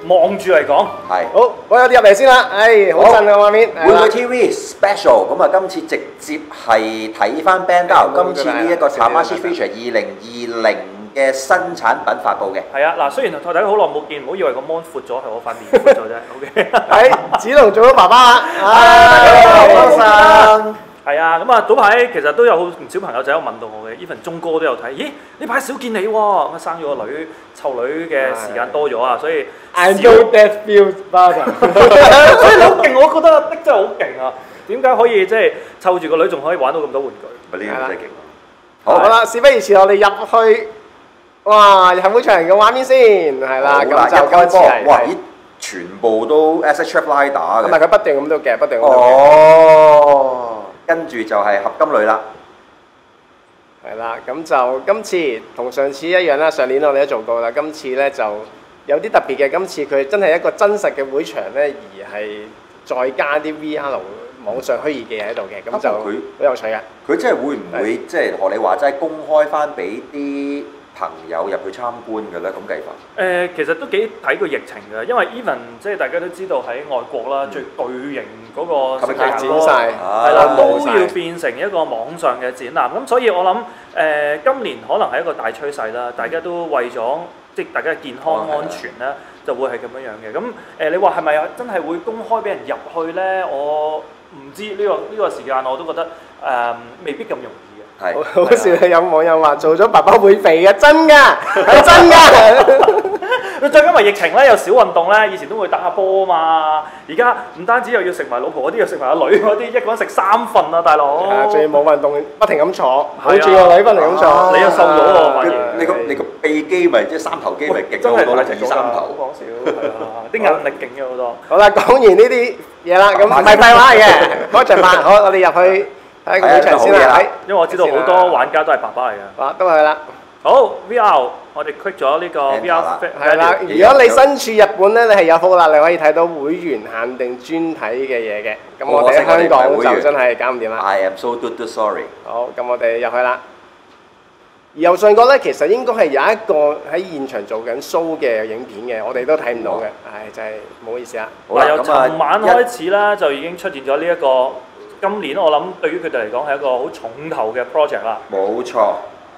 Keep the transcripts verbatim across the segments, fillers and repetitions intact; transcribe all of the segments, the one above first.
望住嚟講。 係。 好，我有啲入嚟先啦，唉，好震啊畫面。 玩具 T V Special， 咁啊今次直接係睇翻 Bandai 今次呢一個 Tamashii Feature 二零二零嘅新產品發布嘅。 係啊，嗱，雖然同大家好耐冇見，唔好以為個 mon 闊咗，係我塊面闊咗啫。OK。 係，子龍做咗爸爸啦。 多謝。係啊，咁啊早排其實都有唔少朋友仔有問到我嘅 ，even 鐘哥都有睇。咦，呢排少見你喎，咁生咗個女，湊女嘅時間多咗啊，所以 I know that feels better。 所以你好勁，我覺得阿的真係好勁啊！點解可以即係湊住個女仲可以玩到咁多玩具？ 咪呢個真係勁。 好，好啦，事不宜遲，我哋入去，哇，入會場嘅畫面先，係啦，咁就今次係。 哇！咦，全部都 S H F 拉打嘅。 唔係佢不斷咁都夾，不斷咁都夾。 哦。跟住就係合金類啦， 係啦，咁就今次同上次一樣啦。上年我哋都做過啦，今次咧就有啲特別嘅。今次佢真係一個真實嘅會場咧，而係再加啲 V R 網上虛擬嘅嘢喺度嘅，咁就好有趣嘅。 佢真係會唔會即係學你話齋公開翻俾啲朋友入去參觀嘅咧？咁計法？ 誒、呃，其實都幾睇個疫情嘅，因為 even 即係大家都知道喺外國啦，嗯、最巨型嗰個世界展晒，係啦，都要變成一個網上嘅展覽。咁所以我諗誒、呃，今年可能係一個大趨勢啦，大家都為咗即係大家嘅健康安全咧，就會係咁樣樣嘅。咁誒、呃，你話係咪真係會公開俾人入去咧？我唔知呢、呢個呢、呢個時間，我都覺得誒、呃、未必咁容易。 係好笑，有網友話做咗爸爸會肥嘅，真㗎，係真㗎。 再加埋疫情咧，有少運動咧，以前都會打下波啊嘛。而家唔單止又要食埋老婆嗰啲，又食埋阿女嗰啲，一個人食三份啊，大佬。係仲要冇運動，不停咁坐，抱住個女不停咁坐。 你又瘦咗喎，反而。 你個你個臂肌咪即係三頭肌咪勁咗好多啦，就二三頭。 講少係啊，啲眼力勁咗好多。 好啦，講完呢啲嘢啦，咁唔係廢話嚟嘅，嗰場飯好，我哋入去。睇個會場先啦， 因為我知道好多玩家都係爸爸嚟嘅。 啊，都係啦。 好 V R， 我哋 click 咗呢個 V R。 係啦，如果你身處日本咧，你係有福啦，你可以睇到會員限定專睇嘅嘢嘅。咁我哋喺香港就真係搞唔掂啦。 I am so good sorry。 好，咁我哋入去啦。而右上角咧，其實應該係有一個喺現場做緊 show 嘅影片嘅，我哋都睇唔到嘅。唉，真係唔好意思啊。 嗱，由尋晚開始啦，就已經出現咗呢一個。今年我諗對於佢哋嚟講係一個好重頭嘅 project 啦。 冇錯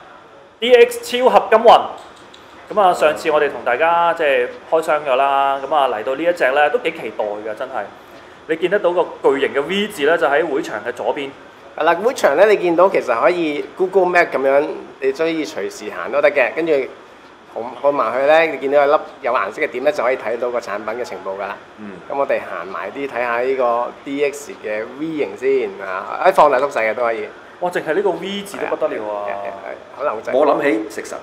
，D X 超合金魂。咁啊，上次我哋同大家即係開箱咗啦，咁啊嚟到呢一隻咧都幾期待㗎，真係。你見得到個巨型嘅 V 字咧，就喺會場嘅左邊。 係啦，會場咧你見到其實可以 Google Map 咁樣，你可以隨時行都得嘅，跟住。看埋去咧，你見到有粒有顏色嘅點咧，就可以睇到個產品嘅情報㗎啦。嗯。咁我哋行埋啲睇下呢個 D X 嘅 V 型先啊！誒放大縮細嘅都可以。 哇！淨係呢個 V 字都不得了啊！ 可能就我諗起食神。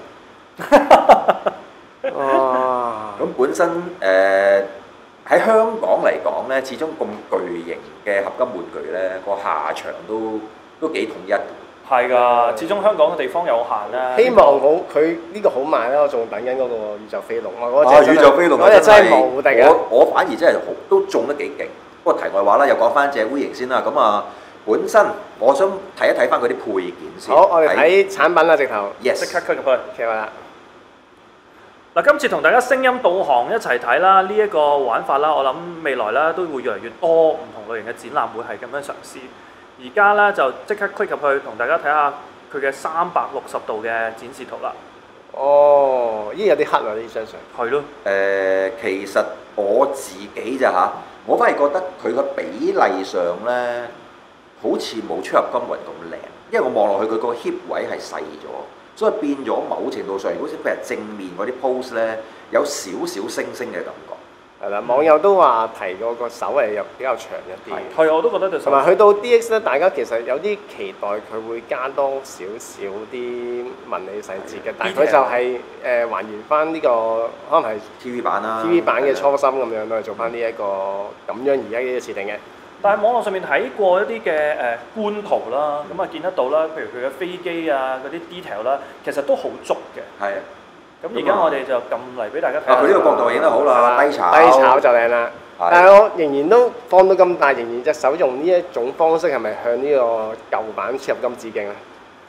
哇！咁本身誒喺香港嚟講咧，始終咁巨型嘅合金玩具咧，個下場都都幾統一。 係㗎，始終香港嘅地方有限啦。 希望好佢呢個好賣啦，我仲等緊嗰個宇宙飛龍啊！嗰隻宇宙飛龍嗰隻真係無敵啊！ 我我反而真係好都中得幾勁。不過題外話啦，又講翻隻 V 型先啦。咁啊，本身我想睇一睇翻佢啲配件先。 好，我哋睇產品啦，直頭。 Yes。 即刻 click 入去。 企啦。 嗱，今次同大家聲音導航一齊睇啦，呢一個玩法啦，我諗未來啦都會越嚟越多唔同類型嘅展覽會係咁樣嘗試。而家咧就即刻 click 入去，同大家睇下佢嘅三百六十度嘅展示圖啦。 哦，依有啲黑啊！呢張相。係咯。 誒，其實我自己咋嚇，我反而覺得佢個比例上咧，好似冇出入金魂咁靚，因為我望落去佢個 hip 位係細咗，所以變咗某程度上，如果譬如正面嗰啲 pose 咧，有少少星星嘅感覺。 係啦，網友都話提過個手係又比較長一啲。 係，我都覺得就同埋去到 D X 咧，大家其實有啲期待佢會加多少少啲紋理細節嘅，但係佢就係誒還原翻呢個可能係 T V 版啦 ，T V 版嘅初心咁樣咯，做翻呢一個咁樣而家嘅設定嘅。 但係網絡上面睇過一啲嘅誒官圖啦，咁啊見得到啦，譬如佢嘅飛機啊嗰啲 detail 啦，其實都好足嘅。 係。 咁而家我哋就撳嚟俾大家睇。 啊！佢呢個角度影得好啦，低炒。 低炒就靚啦。但係我仍然都放到咁大，仍然隻手用呢一種方式係咪向呢個舊版超合金致敬咧？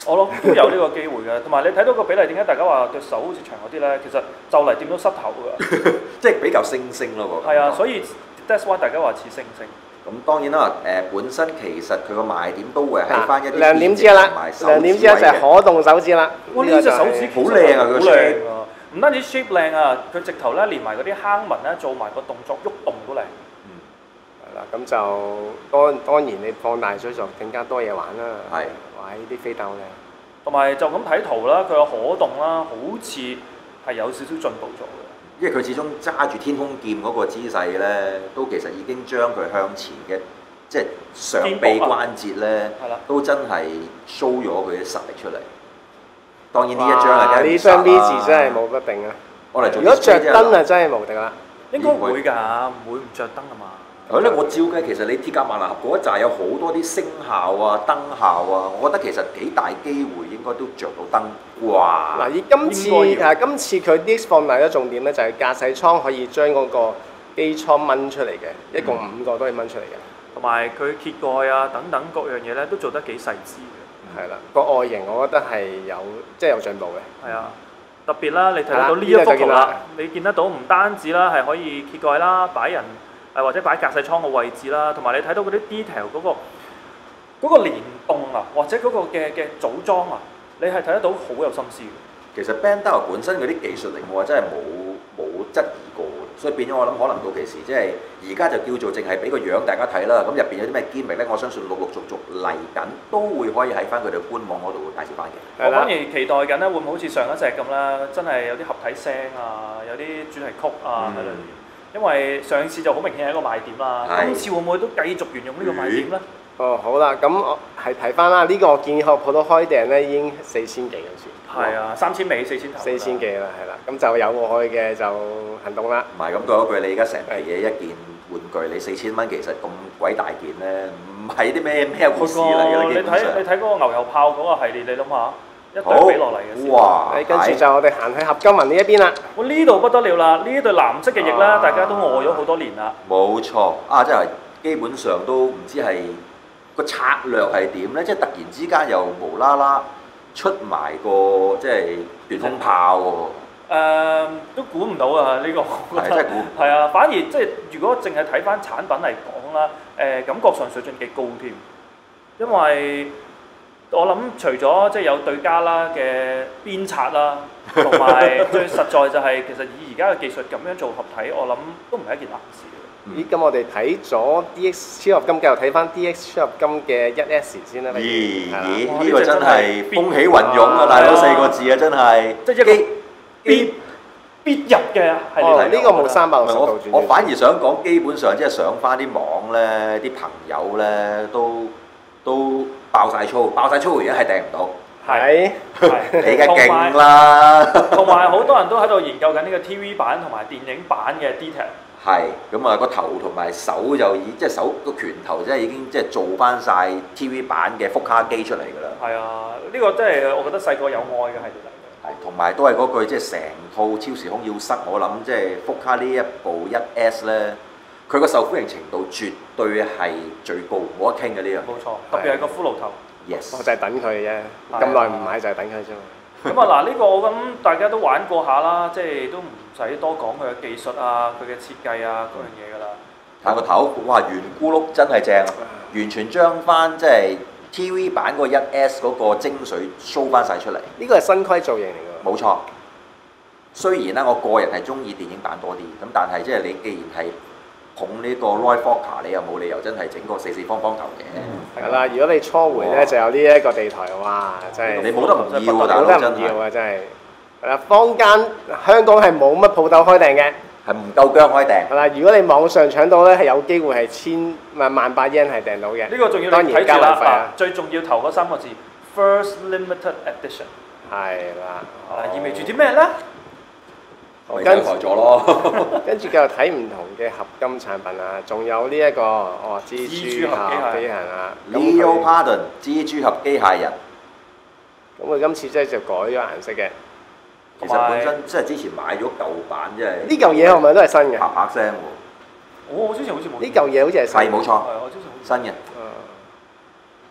我諗都有呢個機會嘅，同埋你睇到個比例，點解大家話對手好似長嗰啲咧？其實就嚟掂到膝頭㗎， 即係比較星星咯喎。 係啊，所以 that's why 大家話似星星。 咁當然啦，誒本身其實佢個賣點都會喺翻一啲亮點之一啦，亮點之一就係可動手指啦。 哇！呢隻手指好靚啊，佢 shape 唔單止 shape 靚啊，佢直頭咧連埋嗰啲坑紋咧，做埋個動作喐動都靚。 嗯，係啦，咁就當當然你放大咗就更加多嘢玩啦。 係， 哇！呢啲飛彈好靚。 同埋就咁睇圖啦，佢個可動啦，好似係有少少進步咗嘅。 因為佢始終揸住天空劍嗰個姿勢咧，都其實已經將佢向前嘅即係上臂關節咧，都真係 show 咗佢嘅實力出嚟。當然呢一張係呢張 V 字真係冇不定啊！ 我嚟做， 如果着燈啊，真係無敵啦！ 應該會㗎，唔會唔着燈啊嘛。 係咧，我照計其實你鐵甲萬能俠嗰一紮有好多啲聲效啊、燈效啊，我覺得其實幾大機會應該都着到燈啩。 嗱，以今次誒今次佢 D X 放大咗重點咧，就係駕駛艙可以將嗰個機艙掹出嚟嘅，一共五個都可以掹出嚟嘅。 同埋佢揭蓋啊等等各樣嘢咧，都做得幾細緻嘅。 係啦，個外形我覺得係有即係有進步嘅。 係啊，特別啦，你睇得到呢一幅圖啦，你見得到唔單止啦係可以揭蓋啦，擺人。誒或者擺駕駛艙個位置啦，同埋你睇到嗰啲 detail 嗰個嗰個連動啊，或者嗰個嘅嘅組裝啊，你係睇得到好有心思嘅。 其實 Bandai 本身嗰啲技術力我真係冇冇質疑過，所以變咗我諗可能到期時即係而家就叫做淨係俾個樣大家睇啦。咁入邊有啲咩堅力咧？我相信陸陸續續嚟緊都會可以喺翻佢哋官網嗰度介紹翻嘅。 我反而期待緊咧，會唔會好似上一隻咁啦？真係有啲合體聲啊，有啲主題曲啊喺裏面。因為上次就好明顯係一個賣點啦，今次會唔會都繼續沿用呢個賣點咧？ 哦，好啦，咁我係睇翻啦，呢、這個我建議學鋪頭開訂咧已經四千幾好似。 係啊，三千尾四千頭。 四千幾啦，係啦，咁就有我去嘅就行動啦。 唔係咁講一句，你而家成皮嘢一件玩具，你四千蚊其實咁鬼大件咧，唔係啲咩咩故事嚟㗎。 你睇你睇嗰個牛油炮嗰個系列，你諗下。一對比落嚟嘅時候， 哇！ 跟住就我哋行去合金雲呢一邊啦。 我呢度不得了啦！呢一對藍色嘅翼咧，啊、大家都餓咗好多年啦。 冇錯，啊，即係基本上都唔知係個策略係點咧，即係突然之間又無啦啦出埋個即係斷風炮喎。誒、 呃，都估唔到啊！呢、呢個係真係估唔到。 係啊，反而即係如果淨係睇翻產品嚟講啦，誒、呃、感覺上水準幾高添，因為。我諗除咗即係有對家啦嘅鞭策啦，同埋最實在就係其實以而家嘅技術咁樣做合體，我諗都唔係一件難事嘅。 咦？咁我哋睇咗 D X 超合金，繼續睇翻 D X 超合金嘅一 S 先啦。 咦咦，呢個真係風起雲湧啊！大佬四個字啊，真係即係一個必必入嘅係哦，呢個冇三百六十度轉。 我反而想講，基本上即係上翻啲網咧，啲朋友咧都都。爆晒粗，爆晒粗而家係訂唔到。 係， 你嘅勁啦。 同埋好多人都喺度研究緊呢個 T V 版同埋電影版嘅 detail。 係，咁啊個頭同埋手就已即係手個拳頭，即係已經即係做翻晒 T V 版嘅復卡機出嚟㗎啦。 係啊，呢個真係我覺得細個有愛嘅系列嚟嘅。 係，同埋都係嗰句，即係成套超時空要塞，我諗即係復卡呢一部一 S 咧。佢個受歡迎程度絕對係最高，冇得傾嘅呢樣。 冇錯，特別係個骷髏頭。 Yes， 我就係等佢嘅啫，咁耐唔買就係等佢啫嘛。 咁啊嗱，呢個我諗大家都玩過下啦，即係都唔使多講佢嘅技術啊、佢嘅設計啊嗰樣嘢㗎啦。 睇個頭，哇！圓咕碌真係正，完全將翻即係 T V 版嗰一 S 嗰個精髓 show 翻晒出嚟。 呢個係新規造型嚟㗎。 冇錯。雖然咧，我個人係中意電影版多啲，咁但係即係你既然係捧呢個 Roy Fokker，你又冇理由真係整個四四方方頭嘅。 係啦，如果你初回咧就有呢一個地台，哇！真係你冇得唔要啊， 冇得唔要啊，真係。係啦，坊間香港係冇乜鋪頭開訂嘅， 係唔夠姜開訂。 係啦，如果你網上搶到咧，係有機會係千萬萬八 yen 係訂到嘅。 呢個仲要你睇住啦，最重要頭嗰三個字 First Limited Edition。 係啦， 意味住啲咩咧？ 跟台咗咯， 跟住繼續睇唔同嘅合金產品啊，仲有呢、這、一個哦蜘蛛俠機械人啊 Leo Pardon 蜘蛛俠機械人。 咁佢今次即係就改咗顏色嘅。 其實本身即係之前買咗舊版，即係呢嚿嘢係咪都係新嘅？ 啪啪聲喎。 我之前好似冇。 呢嚿嘢好似係新。 係冇錯。 係我之前新嘅。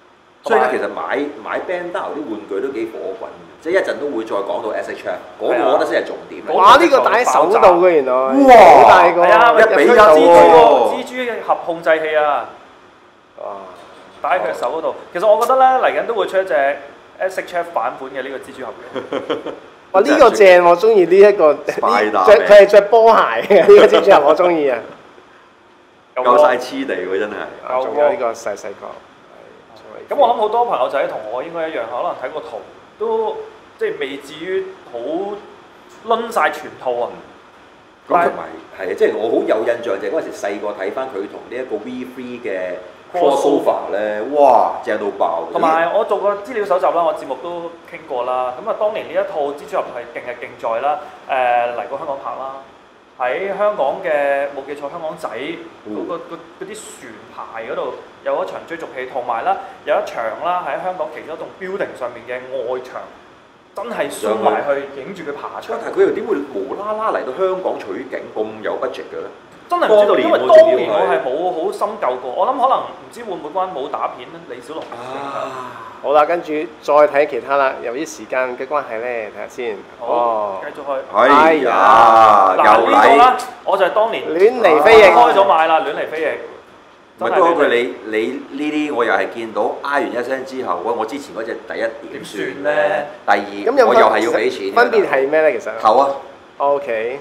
所以而家其實買買 Bandai 啲玩具都幾火滾，即係一陣都會再講到 S H F 嗰個，我覺得先係重點。 哇！呢個戴喺手度嘅原來， 哇！ 好大個， 一比一喎，蜘蛛俠控制器啊！ 哇！ 戴喺佢手嗰度，其實我覺得咧嚟緊都會出一隻 S H F 版本嘅呢個蜘蛛俠嘅。 哇！呢個正，我中意呢一個，着佢係着波鞋嘅呢個蜘蛛俠，我中意啊！ 夠晒黐地喎，真係。 仲有呢個細細個。 咁我諗好多朋友仔同我應該一樣，可能睇個圖都即係未至於好攆晒全套啊。 咁同埋係啊，即係我好有印象就係嗰陣時細個睇翻佢同呢一個 V 三嘅 crossover 咧，哇正到爆！ 同埋我做過資料搜集啦，我節目都傾過啦。咁啊，當年呢一套蜘蛛俠係勁係勁在啦，誒嚟過香港拍啦。喺香港嘅冇記錯，香港仔嗰、嗰個嗰啲船牌嗰度有一場追逐戲，同埋啦有一場啦喺香港其中一棟 building 上面嘅外牆，真係掃埋去影住佢爬牆。 但係佢又點會無啦啦嚟到香港取景咁有 budget 嘅咧？ 真係唔知道，因為當年我係冇好深究過。我諗可能唔知會唔會關武打片李小龍啊。 好啦，跟住再睇其他啦。由於時間嘅關係咧，睇下先。 好，繼續去。 哎呀，又嚟！ 我就係當年亂嚟飛翼開咗買啦，亂嚟飛翼。 咪都嗰句你你呢啲我又係見到嗌完一聲之後，喂我之前嗰隻第一點算咧？第二我又係要俾錢。 分別係咩咧？其實頭啊。 O K。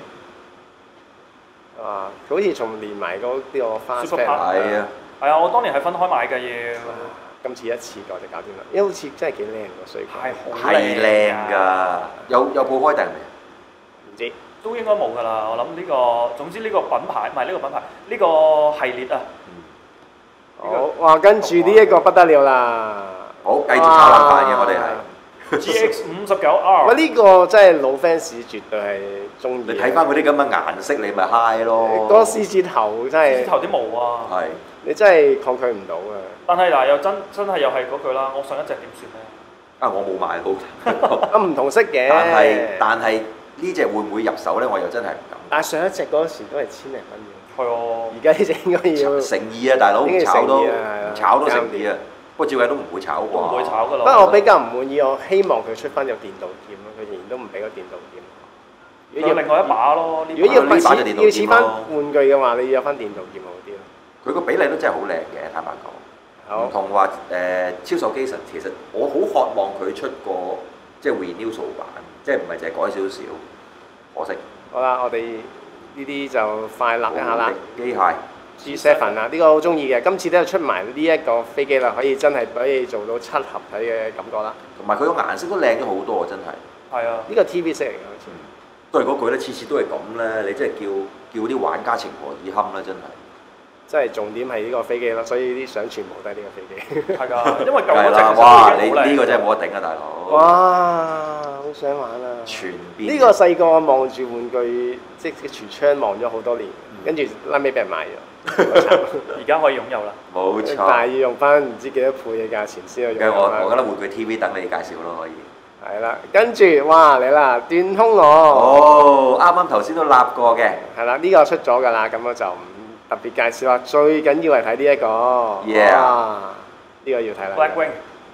啊，佢好似仲連埋嗰啲我花式。 係啊。 係啊，我當年係分開買嘅要。 今次一次過就搞掂啦，因為好似真係幾靚個水果。 係好係靚㗎，有有鋪開定未？ 唔知。 都應該冇㗎啦，我諗呢個總之呢個品牌唔係呢個品牌，呢個系列啊。 好，哇！跟住呢一個不得了啦。 好，繼續炒冷飯嘅我哋係。 G X 五十九 R。 喂，呢個真係老 fans 絕對係中意。 你睇翻嗰啲咁嘅顏色，你咪 high 咯。 嗰個獅子頭真係。 獅子頭啲毛啊。 係。 你真係抗拒唔到啊！ 但係嗱，又真真係又係嗰句啦，我上一隻點算咧？ 啊，我冇買好。 啊，唔同色嘅。 但係但係呢隻會唔會入手咧？我又真係唔敢。 但係上一隻嗰時都係千零蚊嘅。 係啊。而家呢隻應該要誠意啊，大佬唔炒都唔炒都誠意啊！不過照計都唔會炒啩。 唔會炒㗎啦。 不過我比較唔滿意，我希望佢出翻有電導劍咯，佢仍然都唔俾個電導劍。 有另外一把咯。 如果要似要似翻玩具嘅話，你要有翻電導劍好啲咯。 佢個比例都真係好靚嘅，坦白講。唔同話誒超獸機神，其實我好渴望佢出個即係 renew 版，即係唔係淨係改少少，可惜。 好啦，我哋呢啲就快立一下啦。 機械 G seven 啊，呢個好中意嘅，今次都有出埋呢一個飛機啦，可以真係可以做到七合體嘅感覺啦。 同埋佢個顏色都靚咗好多啊！真係。 係啊。 呢個 T V 色嚟嘅好似。 都係嗰句咧，次次都係咁咧，你真係叫叫啲玩家情何以堪啦！真係。 真係重點係呢個飛機咯，所以啲相全部都係呢個飛機。 係㗎，因為舊嗰隻哇！你呢個真係冇得頂啊，大佬！ 哇！好想玩啊！ 全變呢個細個望住玩具，即係櫥窗望咗好多年，跟住拉尾俾人賣咗， 而家可以擁有啦。 冇錯。 但係要用翻唔知幾多倍嘅價錢先可以擁有。 我我覺得玩具 T V 等你介紹咯，可以。 係啦，跟住哇嚟啦，斷空我。 哦，啱啱頭先都立過嘅。 係啦，呢個出咗㗎啦，咁我就唔特別介紹啦。最緊要係睇呢一個。 Yeah。 呢個要睇啦。 Blackwing。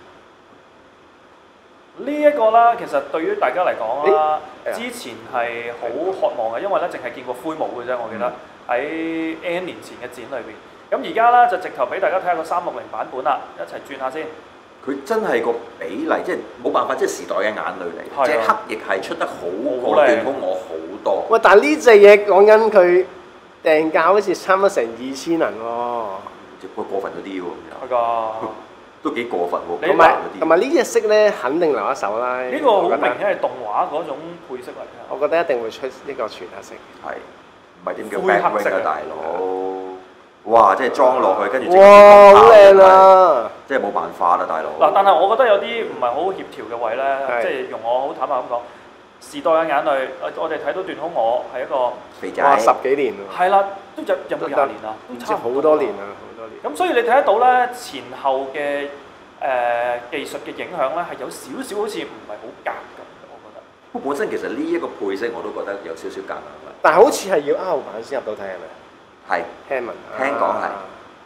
呢一個啦，其實對於大家嚟講啦，之前係好渴望嘅，因為咧淨係見過灰模嘅啫，我記得喺 N 年前嘅展裏邊。咁而家咧就直頭俾大家睇下個三六零版本啦，一齊轉下先。 佢真係個比例，即係冇辦法，即係時代嘅眼淚嚟。隻黑翼係出得好過斷空我好多。 喂，但係呢隻嘢講緊佢訂價好似差唔多成二千銀喎。 只不過過分咗啲喎， 係㗎。 都幾過分喎！ 同埋同埋呢隻色咧，肯定留一手啦。 呢個好明顯係動畫嗰種配色嚟嘅。 我覺得一定會出呢個全黑色。 係，唔係點叫 Blackwing 啊，大佬？哇！即係裝落去，跟住哇，好靚啊！ 即係冇辦法啦，大佬。 嗱，但係我覺得有啲唔係好協調嘅位咧，即係用我好坦白咁講，時代嘅眼淚，我哋睇到斷空我係一個肥仔， 哇，十幾年喎。 係啦，都有有冇廿年啊？都差好多年啦，好多年。 咁所以你睇得到咧，前後嘅誒技術嘅影響咧，係有少少好似唔係好夾咁，我覺得。 不過本身其實呢一個配色我都覺得有少少夾硬啦。 但係好似係要 R 版先入到睇係咪？ 係。 聽聞。 聽講係。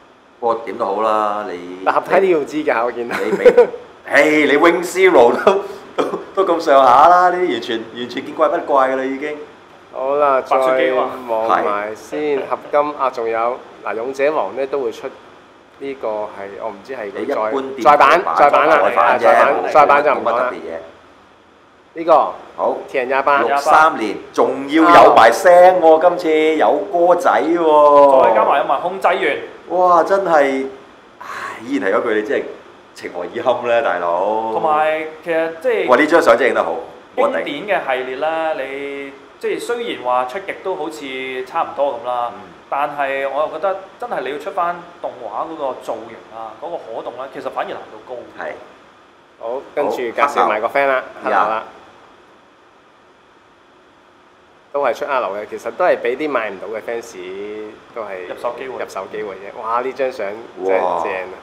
不過點都好啦，你但合體都要知㗎，我見到。 你俾，誒你 Wing Zero 都都都咁上下啦，呢啲完全完全見怪不怪㗎啦已經。 好啦，再白雪機喎望埋先，合金啊，仲有嗱勇者王咧都會出呢個係我唔知係你一般佢再再版再版啦，係啊再版再版就唔講啦。 冇乜特別嘢。 呢個好， 鐵人廿八， 六三年仲要有埋聲喎，今次有歌仔喎， 再加埋有埋控制員。 哇！真係，唉，依然係嗰句，你真係情何以堪咧，大佬。 同埋其實即係哇！呢張相真係影得好， 經典嘅系列啦，你即係雖然話出極都好似差唔多咁啦， 嗯、 但係我又覺得真係你要出翻動畫嗰個造型啊，嗰、嗰個可動咧，其實反而難度高。 係。 好，跟住介紹埋個 friend 啦，黑牛啦。都係出 R 流嘅，其實都係俾啲買唔到嘅 fans 都係入手機會， 入手機會啫。哇！呢張相真係正啊！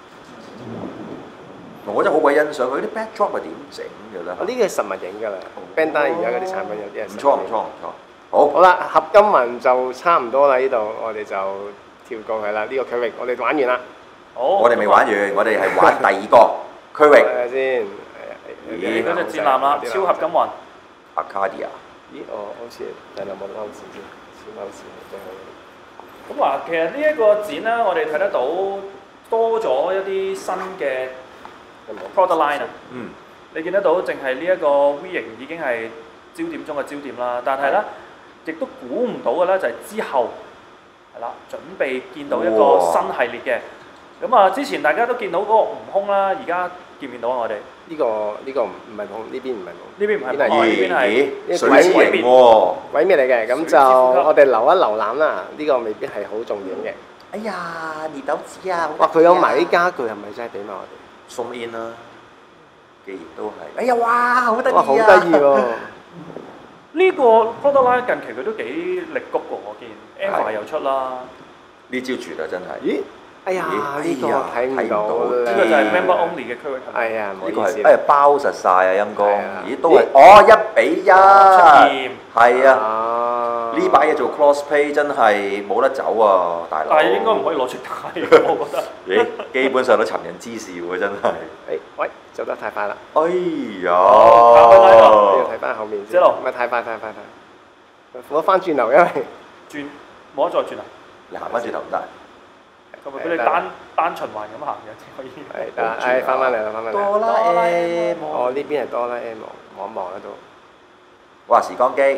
我真係好鬼欣賞佢啲 backdrop 係點整嘅咧。 呢個係實物影㗎啦 ，Bandai 而家嗰啲產品有啲係。 唔錯唔錯唔錯。好。 好啦，合金紋就差唔多啦，呢度我哋就跳過去啦。呢個區域我哋玩完啦。 好。 我哋未玩完，我哋係玩第二個區域。 睇下先。 咦？嗰隻戰艦啦，超合金雲。 Arcadia。 咦，哦，好似睇下冇得勾線先，小勾線真係。 咁話其實呢一個展咧，我哋睇得到多咗一啲新嘅 product line 啊。 嗯。 你見得到，淨係呢一個 V 型已經係焦點中嘅焦點啦。但係咧，亦都估唔到嘅咧，就係之後係啦，準備見到一個新系列嘅。咁啊，之前大家都見到嗰個悟空啦，而家見唔見到啊？我哋？ 呢個呢個唔唔係夢，呢邊唔係夢， 呢邊唔係夢， 呢邊係水之形喎， 鬼滅嚟嘅，咁就我哋留一瀏覽啦。呢個未必係好重點嘅。 哎呀，熱豆子啊！ 哇，佢有埋啲家具，係咪真係俾埋我哋？ 送 in 啦，既然都係。哎呀，哇，好得意啊！ 哇，好得意喎！ 呢個 product line 近期佢都幾力谷喎，我見 Eva 又出啦。 呢招絕啊，真係。咦？ 哎呀，呢個睇唔到呢個就係 member only 嘅區域。 哎呀，唔好意思。 誒包實晒啊，陰公。咦，都係哦，一比一。係啊。呢把嘢做 crossplay 真係冇得走啊，大佬。 但係應該唔可以攞出街，我覺得。 咦，基本上都尋人之事喎，真係。 誒，喂，走得太快啦。 哎呀！ 要睇翻後面先。唔係太快，太快，太快。冇得翻轉頭，因為轉冇得再轉啊。 你行翻轉頭唔得。 咁咪俾你單單循環咁行嘅，先可以。 係得，誒翻翻嚟啦，翻翻嚟。 哆啦 A 夢。 哦，呢邊係哆啦 A 夢，望一望喺度。 哇！時光機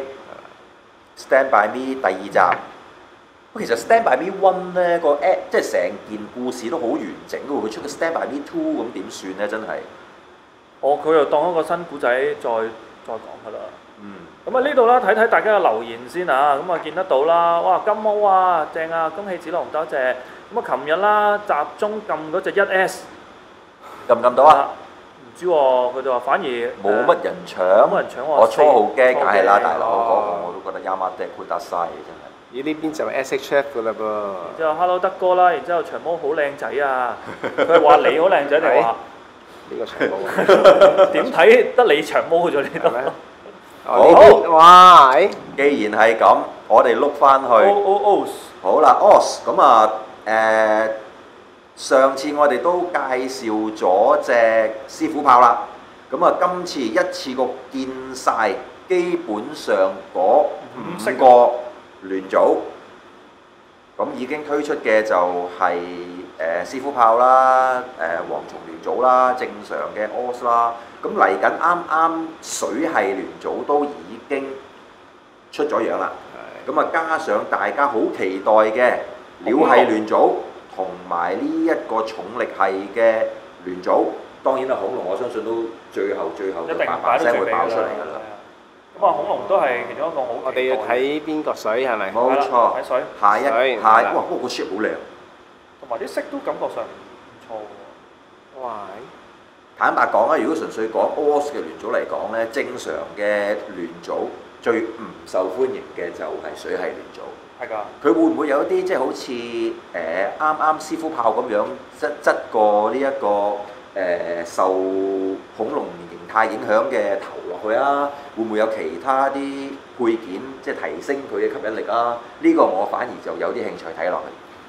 ，Stand by Me 第二集。其實 Stand by Me One 咧個 app 即係成件故事都好完整嘅喎，佢出個 Stand by Me Two 咁點算咧？真係。 哦，佢又當一個新古仔再再講㗎啦。 嗯。咁啊呢度啦，睇睇大家嘅留言先啊。咁啊見得到啦，哇金毛啊，正啊，恭喜子龍，多謝。咁啊，琴日啦，集中撳嗰隻一 S， 撳唔撳到啊？ 唔知喎，佢就話反而冇乜人搶， 冇人搶喎。 我初號機梗係啦，大佬嗰個我都覺得 Yamada Kudasai 真係。 咦？呢邊就 S H F 㗎啦噃。 然之後 Hello 德哥啦，然之後長毛好靚仔啊！佢係話你好靚仔定話呢個長毛？ 點睇得你長毛咗呢度？ 好， 哇！ 既然係咁，我哋碌翻去。 O O O。 好啦 ，O S 咁啊。誒，上次我哋都介紹咗隻師傅炮啦，咁啊今次一次過見晒基本上嗰五個聯組，咁已經推出嘅就係誒師傅炮啦，誒蝗蟲聯組啦，正常嘅 O S 啦，咁嚟緊啱啱水系聯組都已經出咗樣啦，咁啊加上大家好期待嘅鳥系聯組同埋呢一個重力系嘅聯組，當然啦，恐龍我相信都最後最後就嘭嘭聲會爆出嚟㗎啦。 咁啊，恐龍都係其中一個好。 我哋要睇邊個水係咪？ 冇錯， 睇水。 下一下哇，不過個 shape 好靚， 同埋啲色都感覺上唔錯喎。 哇！ 坦白講啊，如果純粹講 O S 嘅聯組嚟講咧，正常嘅聯組最唔受歡迎嘅就係水系聯組。 係㗎。 佢會唔會有一啲即係好似誒啱啱師傅炮咁樣質質過呢一個誒、呃、受恐龍形態影響嘅頭落去啊？會唔會有其他啲配件即係提升佢嘅吸引力啊？呢、這個我反而就有啲興趣睇落去。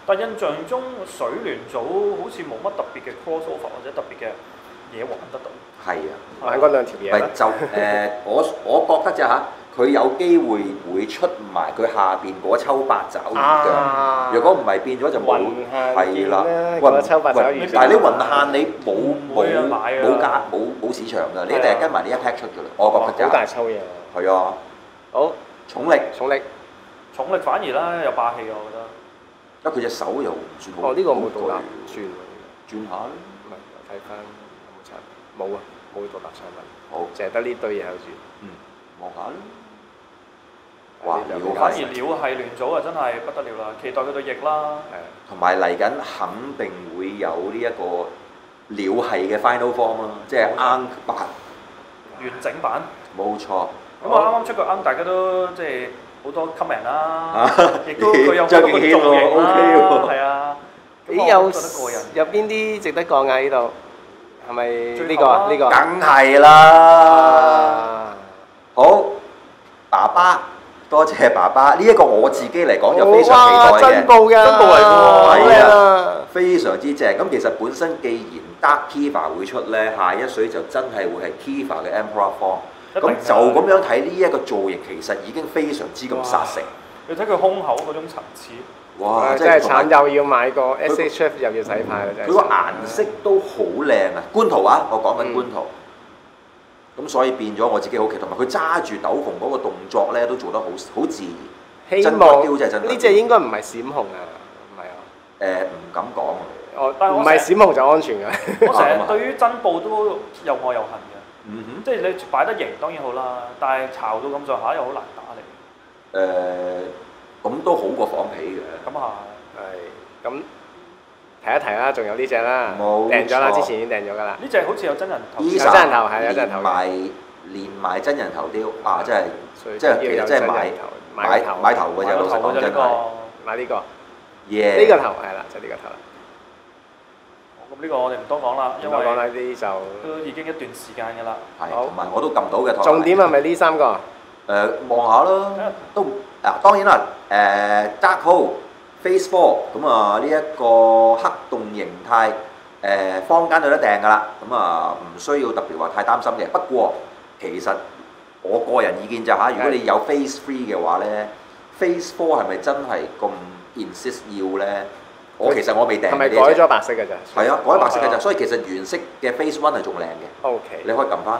但印象中水聯組好似冇乜特別嘅 crossover 或者特別嘅嘢玩得到。 係啊， 玩嗰兩條嘢啦。 咪就誒、呃，我我覺得就嚇，佢有機會會出埋佢下邊嗰抽八爪魚嘅。如果唔係變咗就冇係啦。 雲抽八爪魚， 但係你雲限你冇冇冇價冇冇市場㗎，你一定係跟埋呢一 pack 出㗎啦。我覺得就好大抽嘢。 係啊。 好， 重力， 重力， 重力反而啦有霸氣啊！我覺得。 得佢隻手又唔算好。 哦，呢個冇獨立轉， 轉下啦。 唔係睇翻有冇產品？冇啊，冇獨立產品。 好， 淨係得呢堆嘢喺度轉。 嗯，望下啦。哇！ 反而鳥係聯組啊，真係不得了啦！期待佢對翼啦。 係。 同埋嚟緊肯定會有呢一個鳥係嘅 Final Form 啦，即係啱版完整版。 冇錯。 咁我啱啱出個啱，大家都即係好多 comment 啦，亦都佢有好多個造型啦，係啊。 咦有有邊啲值得講啊？呢度係咪呢個啊？呢個。 梗係啦。好，爸爸。多謝爸爸，呢、這、一個我自己嚟講就非常期待嘅， 真報㗎， 真報嚟喎， 係啊，非常之正。咁其實本身既然 Dark Kiva 會出咧，下一水就真係會係 Kiva 嘅 Emperor Form。咁就咁樣睇呢一個造型，其實已經非常之咁殺食。 你睇佢胸口嗰種層次， 哇！ 真係慘，又要買個 S H F 又要洗牌啦，真係。 佢個顏色都好靚啊！官圖啊，我講緊官圖。嗯咁所以變咗我自己好奇，同埋佢揸住斗篷嗰個動作咧，都做得好好自然。 希望呢隻應該唔係閃紅啊，唔係啊。 誒唔敢講啊。 哦，但係唔係閃紅就安全㗎。 我成日對於真報都又愛又恨嘅。 嗯哼。 即係你擺得型當然好啦，但係巢到咁上下又好難打你。 誒，咁都好過仿皮嘅。 咁啊係。咁。提一提啦，仲有呢只啦，訂咗啦，之前已經訂咗㗎啦。 呢隻好似有真人頭， 有真人頭係有真人頭。 連埋連埋真人頭雕，啊！真係，即係其實即係買買買頭嘅啫，老實講真係。 買呢個， 耶！ 呢個頭係啦，就呢個頭啦。 咁呢個我哋唔多講啦，因為講呢啲就都已經一段時間㗎啦。 係，同埋我都撳到嘅。 重點係咪呢三個？ 誒，望下啦，都嗱當然啦，誒 Dark Hole。Phase Four 咁啊，呢一個黑洞形態，誒坊間有得訂㗎啦，咁啊唔需要特別話太擔心嘅。不過其實我個人意見就嚇，如果你有 Phase Three 嘅話咧 ，Phase Four 係咪真係咁 insist 要咧？我其實我未訂。係咪改咗白色㗎咋？ 係啊，改白色㗎咋，所以其實原色嘅 Phase One 係仲靚嘅。 O K。 你可以撳翻。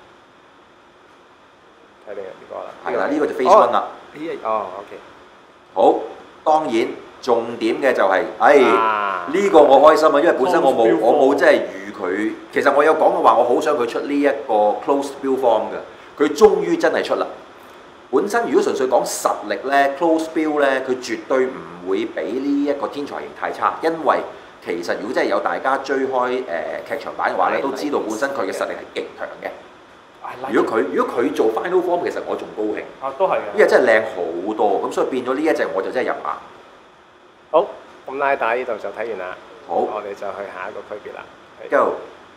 睇你呢個啦。 係啦，呢個就 Phase One 啦。 呢個哦 O K。 好，當然。重點嘅就係、是，哎，呢、啊、個我開心啊，因為本身我冇我冇即係預佢，其實我有講過話，我好想佢出呢一個 closed build form 嘅，佢終於真係出啦。本身如果純粹講實力咧 ，closed build 咧，佢絕對唔會比呢一個天才型太差，因為其實如果真係有大家追開誒、呃、劇場版嘅話咧，都知道本身佢嘅實力係極強嘅。如果佢如果佢做 final form，其實我仲高興。 啊，都係嘅。因為真係靚好多，咁所以變咗呢一隻我就真係入眼。 好，咁拉打呢度就睇完啦。 好， 我哋就去下一個區別啦。 Go。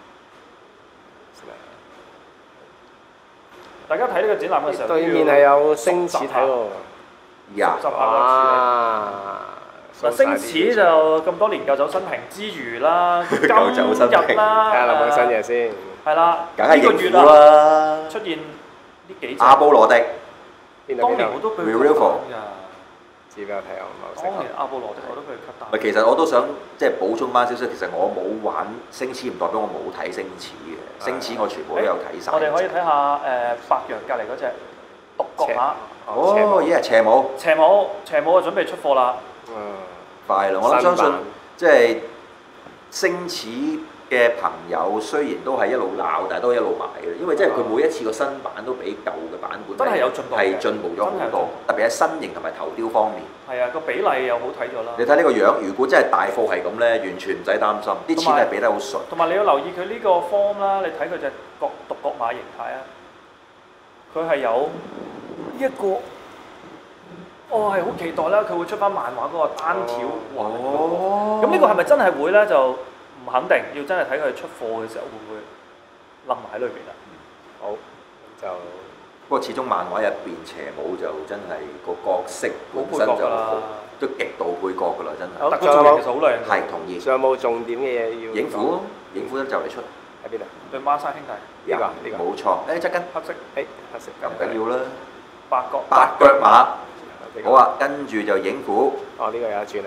大家睇呢個展覽嘅時候， 對面係有星矢睇喎。 呀！ 哇！ 嗱，星矢就咁多年舊酒新瓶之餘啦，今日啦， 睇下有冇新嘢先。 係啦， 梗係呢個月啦， 出現呢幾隻。 阿波羅迪。 當年我都對佢講㗎。 指俾我睇下，我當年阿波羅迪我都俾佢 cut 單。 唔係，其實我都想即係補充翻少少，其實我冇玩星矢，唔代表我冇睇星矢嘅。星矢我全部都有睇晒。 我哋可以睇下誒白羊隔離嗰隻獨角馬。 哦，咦係邪武。 邪武，邪武啊準備出貨啦。 嗯。 快啦！我諗相信即係星矢嘅朋友雖然都係一路鬧，但係都一路買嘅，因為即係佢每一次個新版都比舊嘅版本真係有進步， 係進步咗好多，特別喺身形同埋頭雕方面。 係啊，個比例又好睇咗啦。 你睇呢個樣，如果真係大貨係咁咧，完全唔使擔心，啲錢係俾得好順。同埋你要留意佢呢個 form 啦，你睇佢隻角獨角馬形態啊，佢係有呢一個。哦，係好期待啦！佢會出翻漫畫嗰個單條畫嗰個，咁呢個係咪真係會咧？就唔肯定，要真係睇佢出貨嘅時候會唔會冧埋喺裏邊啊？ 好，就不過始終漫畫入邊邪武就真係個角色本身就都極度配角㗎啦，真係。 但個造型其實好靚。 係同意。 仲有冇重點嘅嘢要？ 影虎，影虎就嚟出喺邊度？ 對孖生兄弟。 呢個呢個。 冇錯。誒，側跟黑色。 誒黑色。 咁唔緊要啦。 八角。 八腳馬。好啊，跟住就影虎。 哦，呢個有得轉啦。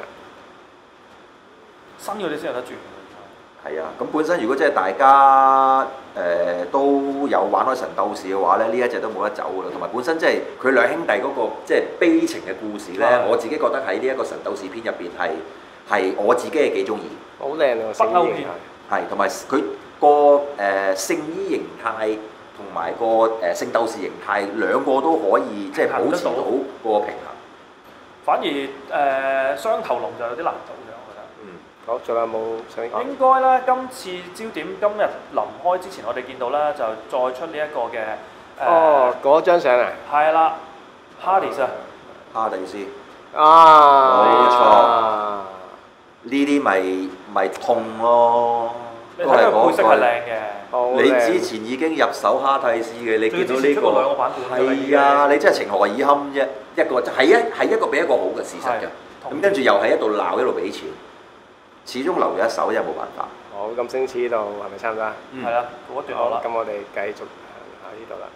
新嗰啲先有得轉。 係啊，咁本身如果即係大家誒、呃、都有玩開神鬥士嘅話咧，呢一隻都冇得走㗎啦。同埋本身即係佢兩兄弟嗰、那個即係、就是、悲情嘅故事咧，我自己覺得喺呢一個神鬥士篇入邊係係我自己係幾中意。 好靚啊！ 北歐片係同埋佢個誒聖衣形態同埋個誒聖鬥士形態兩個都可以即係、就是、保持到個平衡。 反而誒、呃、雙頭龍就有啲難度嘅。 好，仲有冇想講？ 應該咧，今次焦點今日臨開之前，我哋見到咧就再出呢一個嘅誒。呃、 哦，嗰張相啊。 係啦，哈迪斯啊。 哈迪斯。 啊， 冇錯。呢啲咪咪痛咯。 你睇佢配色係靚嘅。 你之前已經入手哈迪斯嘅，你見到呢、這個。 兩個版本。 係啊，你真係情何以堪啫！一個係一係一個比一個好嘅事實㗎。咁跟住又係一度鬧一路俾錢。始終留咗一手，又冇辦法。 好，咁星矢呢度係咪差唔多啊？ 嗯，係啦，嗰段好啦。 咁我哋繼續行下呢度啦。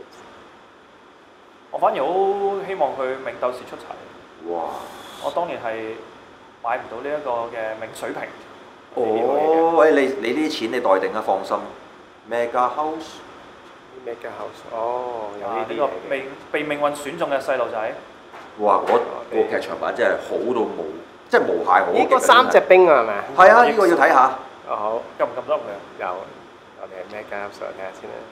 我反而好希望佢冥鬥士出齊。 哇！ 我當年係買唔到呢一個嘅冥水瓶。 哦，喂，你你呢啲錢你袋定啊，放心。Mega House。Mega House，哦，有呢啲呢個命被命運選中嘅細路仔。 哇！我個劇場版真係好到冇。即係無懈可擊。 呢個三隻兵啊，係咪啊？ 係啊，呢個要睇下。 哦好， 撳唔撳得佢？ 有，我哋係咩加上睇下先啦。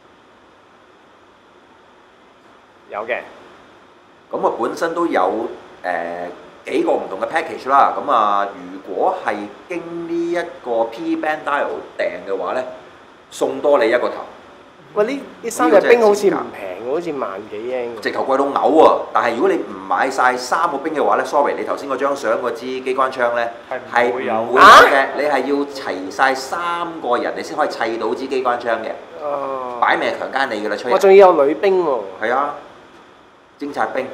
有嘅。 咁啊，本身都有誒、呃、幾個唔同嘅 package 啦。咁啊，如果係經呢一個 P Bandai 訂嘅話咧，送多你一個頭。 喂，呢呢三隻兵好似唔平喎，好似萬幾英。 直頭貴到嘔喎！但係如果你唔買晒三個兵嘅話咧 ，sorry，你頭先嗰張相嗰支機關槍咧係唔會有嘅，你係要齊晒三個人你先可以砌到支機關槍嘅。哦。擺明係強姦你㗎啦，吹！ 我仲要有女兵喎。 係啊，偵察兵。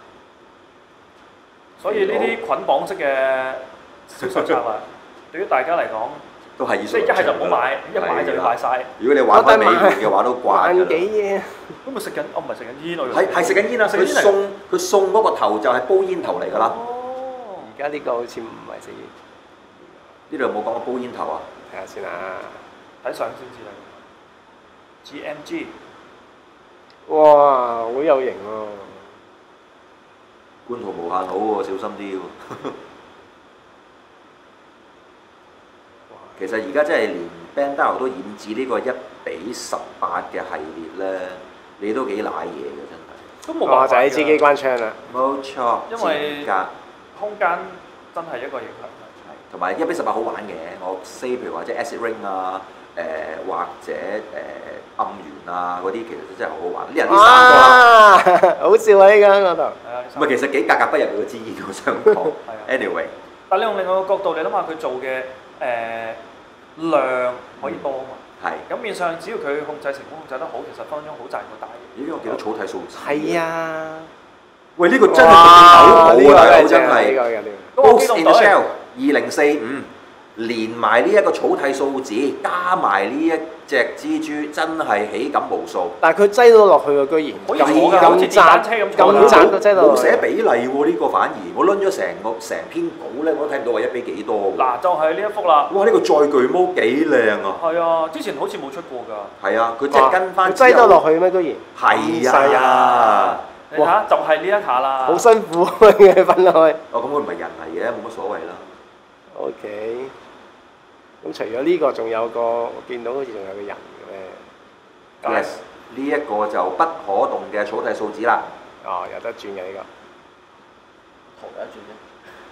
所以呢啲捆綁式嘅銷售策略，對於大家嚟講。 都係即係一係就唔好買，一買就要買晒。 如果你玩翻美元嘅話，都慣㗎啦。 萬幾嘢？ 咁咪食緊，我唔係食緊煙喎。 係係食緊煙啊！佢送佢送嗰個頭就係煲煙頭嚟㗎啦。 哦。而家呢個好似唔係食煙。 呢度有冇講過煲煙頭啊？ 睇下先啊， 睇相先知啦。G M G。 哇！好有型喎。 官圖無限好喎，小心啲喎。其實而家真係連 Bandai 都染指呢個一比十八嘅系列咧，你都幾賴嘢嘅真係。 都冇辦法。 就係支機關槍啦。 冇錯。 因為空間真係一個影響。 係。同埋一比十八好玩嘅，我 say 譬如或者 Acid Rain 啊，誒、呃、或者誒、呃、暗源啊嗰啲，其實都真係好好玩。呢人呢三個啦。 好笑啊！呢個嗰度。 係啊。唔係，其實幾格格不入佢嘅支煙，我想講。Anyway。 但你用另外個角度，你諗下佢做嘅誒。呃量可以多啊嘛，係咁面上只要佢控制成功控制得好，其實分分鐘好賺過大嘅。 咦？我見到草體數字。 係啊！ 喂，呢個真係好好喎，大佬真係。 呢個有呢個。Ghost in the Shell 二零四五，連埋呢一個草體數字，加埋呢一隻蜘蛛，真係喜感無數。 但係佢擠到落去喎，居然。 可以坐㗎，好似電單車咁坐。 咁窄都擠到。 冇寫比例喎，呢個反而我攆咗成個成篇稿咧，我都睇唔到話一比幾多喎。 嗱，就係呢一幅啦。 哇！呢個載具毛幾靚啊！ 係啊，之前好似冇出過㗎。 係啊，佢即係跟翻。 擠得落去咩？居然。 係啊！ 你睇下，就係呢一下啦。 好辛苦嘅分開。 哦，咁佢唔係人嚟嘅，冇乜所謂啦。 OK。咁除咗呢個，仲有個我見到好似仲有個人嘅咩 ？Yes，呢一個就不可動嘅草體數字啦。 哦，有得轉嘅呢個。 圖有得轉啫。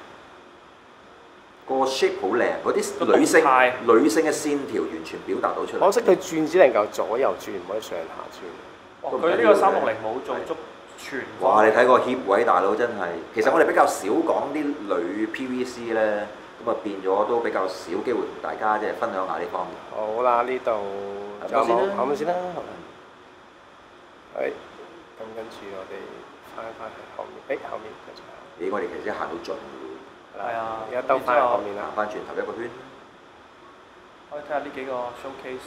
個 shape 好靚，嗰啲女性女性嘅線條完全表達到出嚟。 可惜佢轉只能夠左右轉，唔可以上下轉。 佢呢個三六零冇做足全。 哇！你睇個協位大佬真係，其實我哋比較少講啲女 P V C 咧。咁啊變咗都比較少機會同大家即係分享下呢方面。 好啦，呢度仲有冇？後面先啦。係。咁跟住我哋翻翻去後面，誒後面繼續。 咦，我哋其實行到盡係啊， 而家兜翻後面啦， 行翻轉頭一個圈。 可以睇下呢幾個 showcase。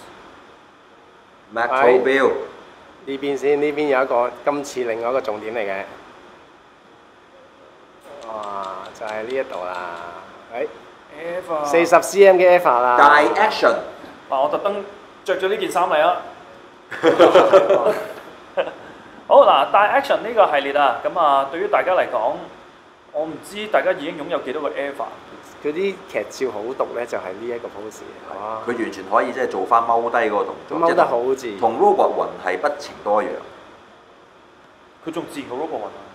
Macro Bill 呢邊先，呢邊有一個今次另外一個重點嚟嘅。哇！就係呢一度啦，誒，四十 cm 嘅 Eva 啦。 Dye Action。 嗱，我特登着咗呢件衫嚟啊！好嗱 ，Dye Action 呢個系列啊，咁啊，對於大家嚟講，我唔知大家已經擁有幾多個 Eva。 佢啲劇照好毒咧，就係呢一個 pose。哇！ 佢完全可以即係做翻踎低嗰個動作， 踎得好自然， 同 Robot 雲係不情多一樣。 佢仲自然過 Robot 雲啊！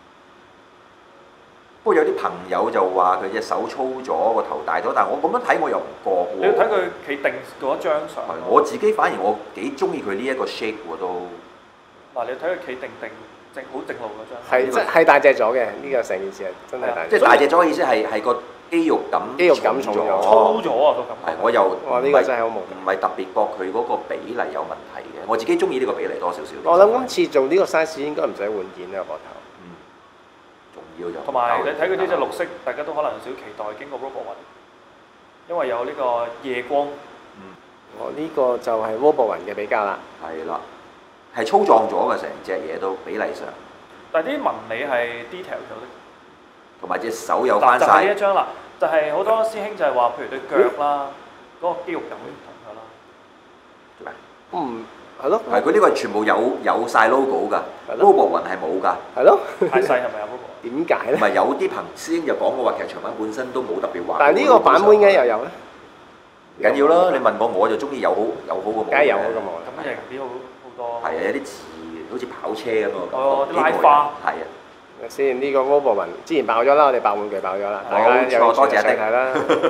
不過有啲朋友就話佢隻手粗咗，個頭大咗，但係我咁樣睇我又唔覺喎。 你要睇佢企定嗰一張相。 係，我自己反而我幾中意佢呢一個 shape 喎都。 嗱，你要睇佢企定定正好正路嗰張。 係即係大隻咗嘅，呢個成件事係真係大隻。 即係大隻咗嘅意思係係個肌肉感肌肉感重咗， 粗咗啊個感覺。 係，我又哇呢個真係好無唔係特別覺佢嗰個比例有問題嘅，我自己中意呢個比例多少少。 我諗今次做呢個 size 應該唔使換件啦，膊頭。 嗯，重要就同埋你睇佢呢隻綠色，大家都可能有少少期待經過 Robot 雲，因為有呢個夜光。 嗯， 我呢個就係 Robot 雲嘅比較啦。 係啦，係粗壯咗嘅成隻嘢都比例上。 但係啲紋理係 detail 咗的。 同埋隻手有翻晒。 就係呢一張啦，就係好多師兄就係話，譬如對腳啦，嗰個肌肉感唔同咗啦。 做咩？ 嗯，係咯。 係佢呢個全部有有曬 logo 㗎 ，Robot 雲係冇㗎。 係咯。 太細係咪啊 Robot？ 點解咧？ 唔係有啲朋師兄就講過話，劇場版本身都冇特別畫。 但係呢個版本嘅又有咧。 唔緊要啦，你問我我就中意有好有好個模。 梗係有好個模。 咁型啲好好多。 係啊，有啲似好似跑車咁啊。 哦，啲拉花。 係啊。 先呢個 Robot 雲之前爆咗啦，我哋爆玩具爆咗啦，大家有多謝睇睇啦。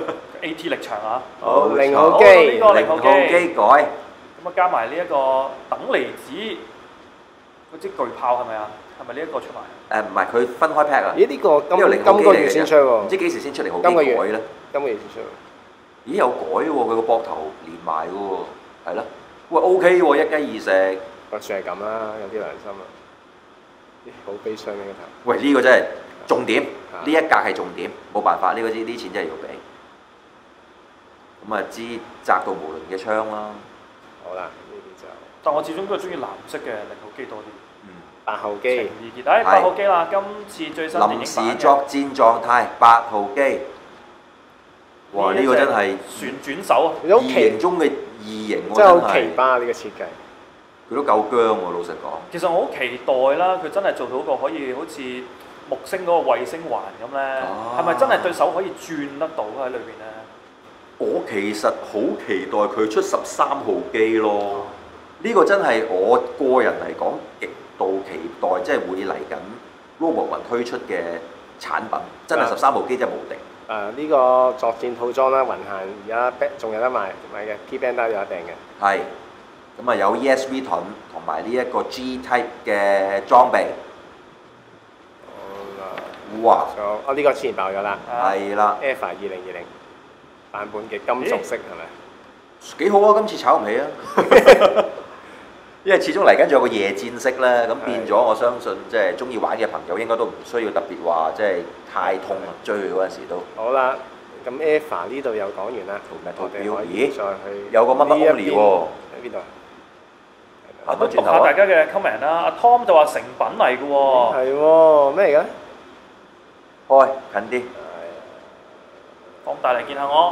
A T 力場啊！ 好，零號機， 呢個零號機改。 咁啊加埋呢一個等離子嗰支巨炮係咪啊？係咪呢一個出埋？ 誒唔係，佢分開 pack 啊。 咦？呢個今今個月先出喎， 唔知幾時先出零號機今個月改咧？ 今個月先出。 咦有改喎，佢個膊頭連埋嘅喎，係咯。喂 OK 喎，一雞二食。 個算係咁啦，有啲良心啊。好悲傷呢個頭。 喂，呢個真係重點，呢一格係重點，冇辦法，呢個啲啲錢真係要俾。咁啊，支擲到無倫嘅槍啦。 好啦，呢啲就。 但我始終都係中意藍色嘅零號機多啲。 嗯。 八號機。 情意結，誒八號機啦，今次最新電影版嘅。 臨時作戰狀態，八號機。哇！呢個真係旋轉手啊！ 異形中嘅異形喎， 真係好奇葩呢個設計。 佢都夠僵喎，老實講。 其實我好期待啦，佢真係做到個可以好似木星嗰個衛星環咁咧，係咪、啊、真係對手可以轉得到喺裏邊咧？ 我其實好期待佢出十三號機咯，呢、啊、個真係我個人嚟講極度期待，即係會嚟緊 Robot 雲推出嘅產品，真係十三號機真係無敵。 誒呢、啊呢個作戰套裝啦，雲限而家仲有得賣買嘅 Key Band 都有得訂嘅。 係。咁啊有 E S V 盾同埋呢一個 G Type 嘅裝備。 好啦。 哇！ 哦，呢、呢個之前爆咗啦。 係啦。 Eva 二零二零版本嘅金屬色係咪？ 幾好啊！今次炒唔起啊！因為始終嚟緊仲有個夜戰式咧，咁變咗我相信即係中意玩嘅朋友應該都唔需要特別話即係太痛啊！追佢嗰陣時都。 好啦，咁 Eva 呢度又講完啦， 我哋可以再去有個乜乜 Only 喎？ 喺邊度？ 我都讀下大家嘅 comment 啦。阿 Tom 就話成品嚟嘅喎。 係喎，咩嚟嘅？ 開近啲。 放大嚟見下我。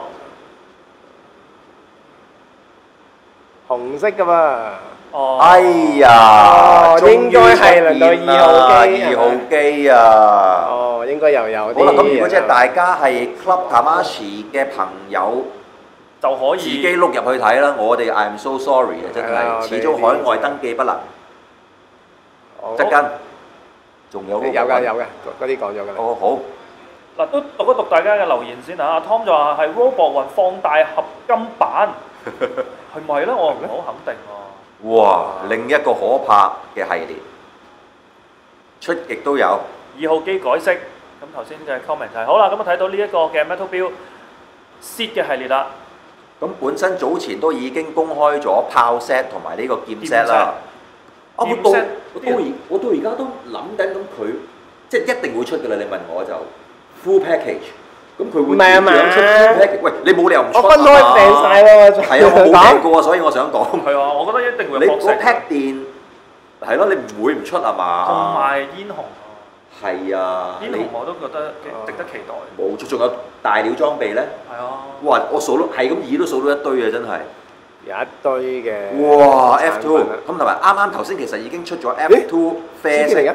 紅色㗎嘛。 哦。 哎呀！ 應該係輪到二號機。 二號機啊！ 哦，應該又有啲。 好啦，咁如果即係大家係 Club Tamashii 嘅朋友， 就可以自己碌入去睇啦。我哋 I'm so sorry 啊，真係始終海外登記不能。側跟，仲有有㗎有嘅，嗰啲講咗㗎啦。 哦好。 嗱，都讀一讀大家嘅留言先嚇。阿 Tom 就話係 Robot 雲放大合金版，係咪咧？我唔係好肯定喎。 哇！另一個可怕嘅系列，出極都有。 二號機改色，咁頭先嘅 comment 就係好啦。咁啊睇到呢一個嘅 Metal Build Set 嘅系列啦。 咁本身早前都已經公開咗炮 set 同埋呢個劍 set 啦。啊！我到我到而我到而家都諗緊咁佢即係一定會出㗎啦。你問我就 full package，咁佢會唔係啊嘛點樣出 full package？喂，你冇理由唔出我分開訂晒喎， 係啊，我冇訂過啊，所以我想講。 係啊，我覺得一定會你嗰有角色。 pack 電係咯，你唔會唔出啊嘛？ 同埋煙紅啊， 係啊， 煙紅我都覺得幾值得期待。 冇錯，仲有大料裝備咧。 係啊。 哇！我數到係咁耳都數到一堆啊，真係。 有一堆嘅。 哇 ！F two 咁同埋啱啱頭先其實已經出咗 F two 啡色。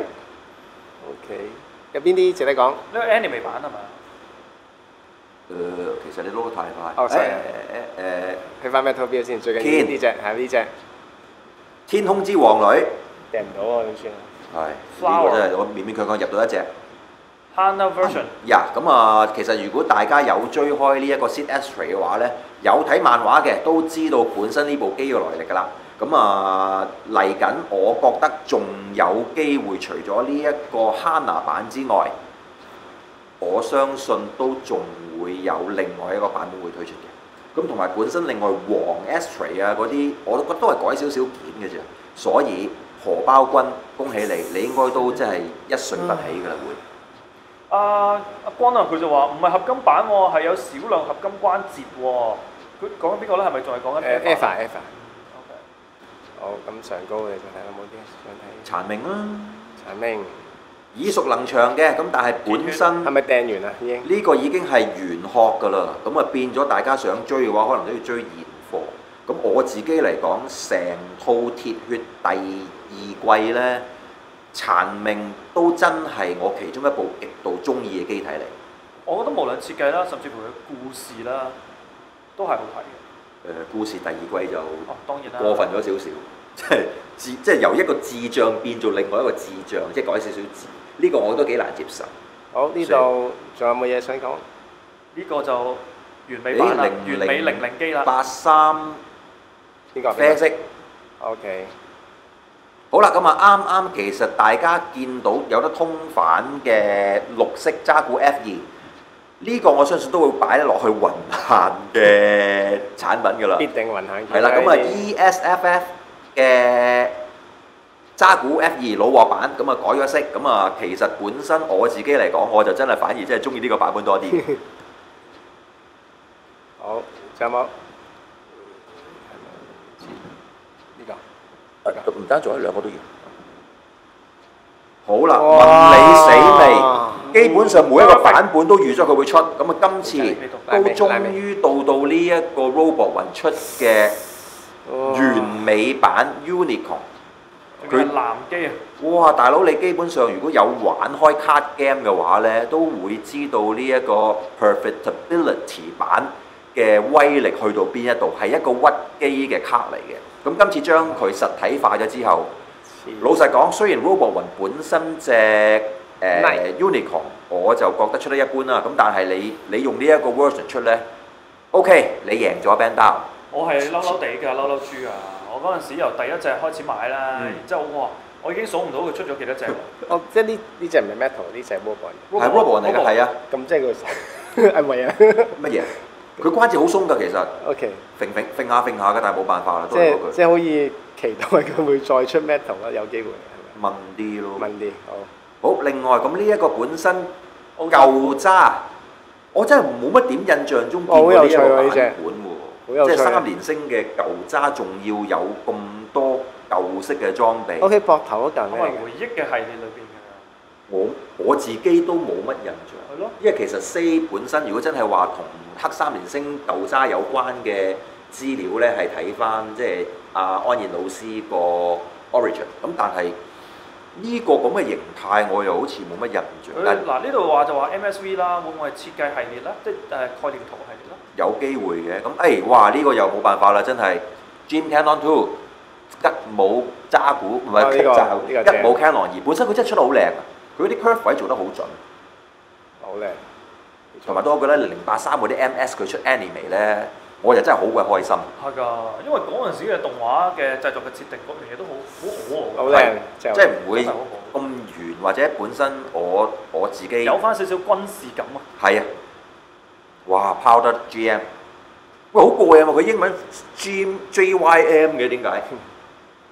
OK， 有邊啲值得講？ 呢個 anime 版係嘛？ 誒，其實你攞得太快。 哦，sorry。 誒誒誒， 去翻 Metal Build 先，最緊要呢隻係呢隻。 天空之王女。 訂唔到啊，點算啊？ 係。呢個真係我勉勉強強入到一隻。 Hana version。 呀，咁啊，其實如果大家有追開呢一個 Sid Ashtray 嘅話咧，有睇漫畫嘅都知道本身呢部機嘅來歷㗎啦。咁啊嚟緊，我覺得仲有機會，除咗呢一個 Hana 版之外，我相信都仲會有另外一個版本會推出嘅。咁同埋本身另外黃 Ashtray 啊嗰啲，我都覺得都係改少少件嘅啫。所以荷包君，恭喜你，你應該都真係一睡不起㗎啦會。 阿阿光啊，佢就話唔係合金版喎，係有少量合金關節喎。佢講緊邊個咧？係咪仲係講緊 Eva Eva？ OK。 好，咁上高你想睇有冇啲想睇？ 殘明啦， 殘明， 耳熟能詳嘅，咁但係本身係咪訂完啊？已經呢個已經係原殼㗎啦，咁啊變咗大家想追嘅話，可能都要追現貨。咁我自己嚟講，成套鐵血第二季咧。殘命都真係我其中一部極度中意嘅機體嚟。 我覺得無論設計啦，甚至乎佢故事啦，都係好睇嘅。 誒、呃，故事第二季就哦，當然啦， 過分咗少少，即係智即係由一個智障變做另外一個智障，即係改少少字。呢、這個我都幾難接受。 好，呢度仲有冇嘢想講？ 呢個就完美版啦，完美零零機啦。 八三邊個？ 啡色。 OK。 好啦，咁啊啱啱其實大家見到有得通反嘅綠色渣古 F 二，呢個我相信都會擺得落去雲限嘅產品㗎啦。 必定雲限。 係啦，咁啊 E S F F 嘅渣古 F 二老鑊版，咁啊改咗色，咁啊其實本身我自己嚟講，我就真係反而真係中意呢個版本多啲。 好，仲有冇？ 唔單做一兩個都要。好啦，問你死未？基本上每一個版本都預咗佢會出，咁啊今次都終於到到呢一個 Robot 雲出嘅完美版 Unicorn。 佢藍機啊！ 哇，大佬你基本上如果有玩開 card game 嘅話咧，都會知道呢一個 Perfectibility 版嘅威力去到邊一度，係一個屈機嘅卡嚟嘅。咁今次將佢實體化咗之後，老實講，雖然 Robot 雲本身隻誒、呃、Unicorn 我就覺得出得一般啦，咁但係你你用呢一個 version 出咧 ，OK， 你贏咗 Bandai。我係嬲嬲地㗎，嬲嬲豬啊！我嗰陣時由第一隻開始買啦，然之後哇，我已經數唔到佢出咗幾多隻。 哦，即係呢呢隻唔係 Metal， 呢隻係 Robot。 係 Robot 嚟㗎，係啊。 咁即係佢手係咪啊？ 乜嘢？佢關節好鬆㗎，其實。 OK。揈揈揈下揈下嘅，但係冇辦法啦，都係嗰句。即係好似期待佢會再出 Metal 啦，有機會。 問啲咯。 問啲，好。 好，另外咁呢一個本身舊渣，我真係冇乜點印象中見過呢一個版本喎。即係三連星嘅舊渣，仲要有咁多舊式嘅裝備。 O.K. 膊頭嗰嚿咩？ 係回憶嘅系列裏邊嘅。 我我自己都冇乜印象。 係咯。 因為其實 C 本身如果真係話同黑三連星舊渣有關嘅資料咧，係睇翻即係阿安燕老師個 Origin。咁但係呢個咁嘅形態，我又好似冇乜印象。 嗱呢度話就話 M S V 啦，會唔會係設計系列啦？即係誒概念圖系列啦。有機會嘅，咁誒、哎，哇！呢、這個又冇辦法啦，真係 Jim Cannon Two 吉姆渣古唔係吉爪吉姆 Cannon 二，本身佢真係出得好靚啊！佢啲 curve 位做得好準， 好靚。 同埋都我覺得零零八三嗰啲 M S 佢出 anime 咧，我就真係好鬼開心。 係㗎，因為嗰陣時嘅動畫嘅製作嘅設定嗰樣嘢都好好可愛。 好靚， 即係唔會咁圓，或者本身我我自己有翻少少軍事感啊。 係啊。哇 ！Powder G M， 喂，好過癮喎！佢英文 G J Y M 嘅點解？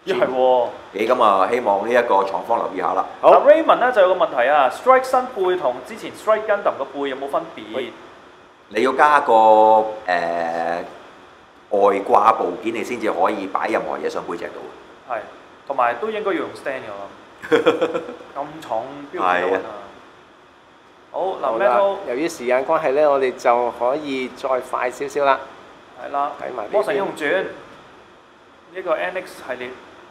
咦係喎。 咦咁啊，希望呢一個廠方留意下啦。 好 ，Raymond 咧就有個問題啊 ，Strike 新背同之前 Strike Gundam 個背有冇分別？ 你要加個誒、呃、外掛部件，你先至可以擺任何嘢上背脊度。 係，同埋都應該要用 stand 㗎咁重標準啊！好，嗱 Metal， 由於時間關係咧，我哋就可以再快少少啦。 係啦， 睇埋《 魔神英雄傳》呢個 N X 系列，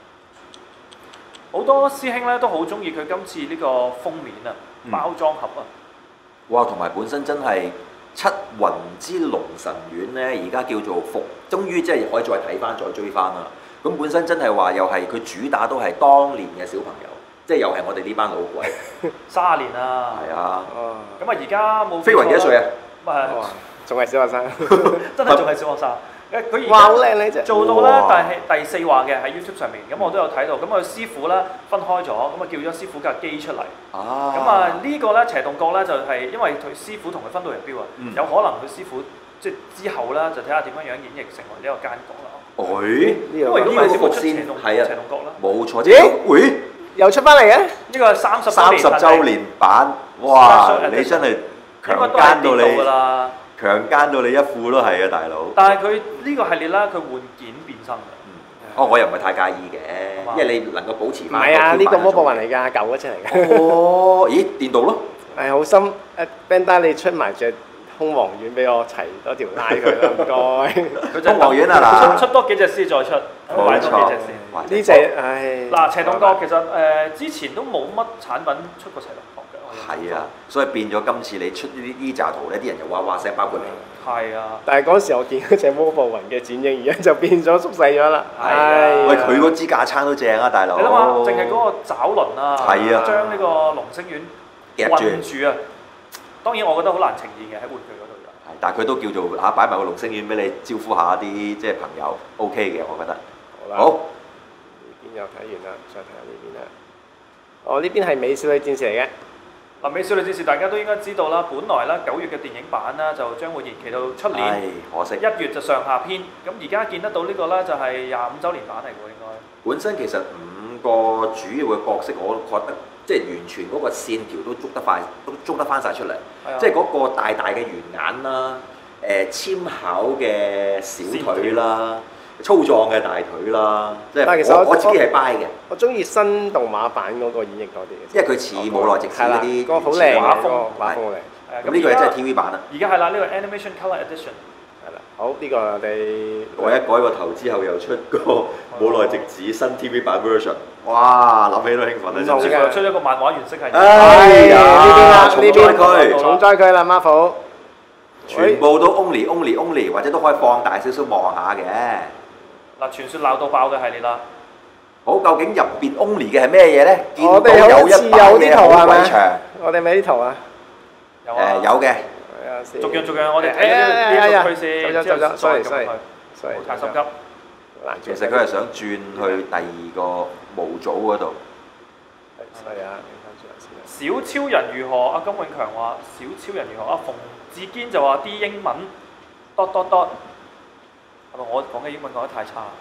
好多師兄咧都好中意佢今次呢個封面啊，包裝盒啊。 哇！同埋本身真係七魂之龍神丸咧，而家叫做復，終於即係可以再睇翻、再追翻啦。咁本身真係話又係佢主打都係當年嘅小朋友，即係又係我哋呢班老鬼。 卅年啊！ 係啊。 咁啊，而家冇。 飛雲幾多歲啊？ 誒，仲係小學生。 真係仲係小學生。誒，佢而家好靚你隻。做到咧，但係第四話嘅喺 YouTube 上面，咁我都有睇到。咁佢師傅咧分開咗，咁啊叫咗師傅架機出嚟。 啊。 咁啊呢個咧邪洞角咧就係因為佢師傅同佢分道揚鑣啊，有可能佢師傅即係之後咧就睇下點樣樣演繹成為呢個奸角啦。 誒， 因為如果唔係師傅出邪洞係啊， 邪洞角啦。 冇錯。咦？喂， 又出翻嚟嘅？呢個係三十三十週年版，哇！你真係強姦到你。強姦到你一副都係啊，大佬！ 但係佢呢個系列啦，佢換件變身嘅。 嗯。哦，我又唔係太介意嘅，因為你能夠保持翻。 唔係啊，呢個魔步雲嚟㗎，舊嗰隻嚟㗎。 哦，咦，電鍍咯？ 係好心誒 Bandai 你出埋隻空王丸俾我齊多條拉佢啦，唔該。 空王丸啊嗱， 出多幾隻先再出，買多幾隻先。 呢隻唉。 嗱，邪洞角其實誒之前都冇乜產品出過邪洞角。 係啊，所以變咗今次你出呢啲呢紮圖咧，啲人就哇哇聲，包括你。 係啊。 但係嗰時我見嗰隻魔步雲嘅剪影，而家就變咗縮細咗啦。 係啊。 喂，佢嗰支架撐都正啊，大佬。 你諗下，淨係嗰個爪輪啊， 係啊， 將呢個龍星丸韞住啊。當然，我覺得好難呈現嘅喺玩具嗰度就。 係，但係佢都叫做嚇擺埋個龍星丸俾你招呼下啲即係朋友 ，OK 嘅，我覺得。 好啦。 好。 呢邊又睇完啦，再睇下呢邊啦。哦，呢邊係美少女戰士嚟嘅。嗱，美少女戰士大家都應該知道啦，本來咧九月嘅電影版咧就將會延期到出年， 可惜一月就上下篇。咁而家見得到呢個咧就係廿五週年版嚟㗎喎，應該。 本身其實五個主要嘅角色，我覺得即係完全嗰個線條都捉得快，都捉得翻晒出嚟。即係嗰個大大嘅圓眼啦，誒纖巧嘅小腿啦。粗壯嘅大腿啦，即係我我自己係 buy 嘅。我中意新動畫版嗰個演繹多啲嘅，因為佢似冇內直視嗰啲個好靚畫風，畫風嚟。咁呢個真係 T V 版啦。而家係啦，呢個 Animation Color Edition 係啦。好，呢個我哋改一改個頭之後，又出個冇內直視新 T V 版 version。哇！諗起都興奮啊！甚至乎出咗個漫畫原色係。哎呀！呢邊啦，呢邊重災區啦 ，Marvel。全部都 only only only， 或者都可以放大少少望下嘅。嗱，傳說鬧到爆嘅系列啦。好，究竟入邊 only 嘅係咩嘢咧？見到有一版嘅好鬼長。我哋咪啲圖啊？有啊。誒有嘅。逐樣逐樣，我哋睇呢呢個區先。走走走走，sorry sorry sorry，太心急。其實佢係想轉去第二個模組嗰度。係啊。小超人如何？阿金永強話：小超人如何？阿馮志堅就話啲英文 dot dot dot。係咪我講嘅英文講得太差？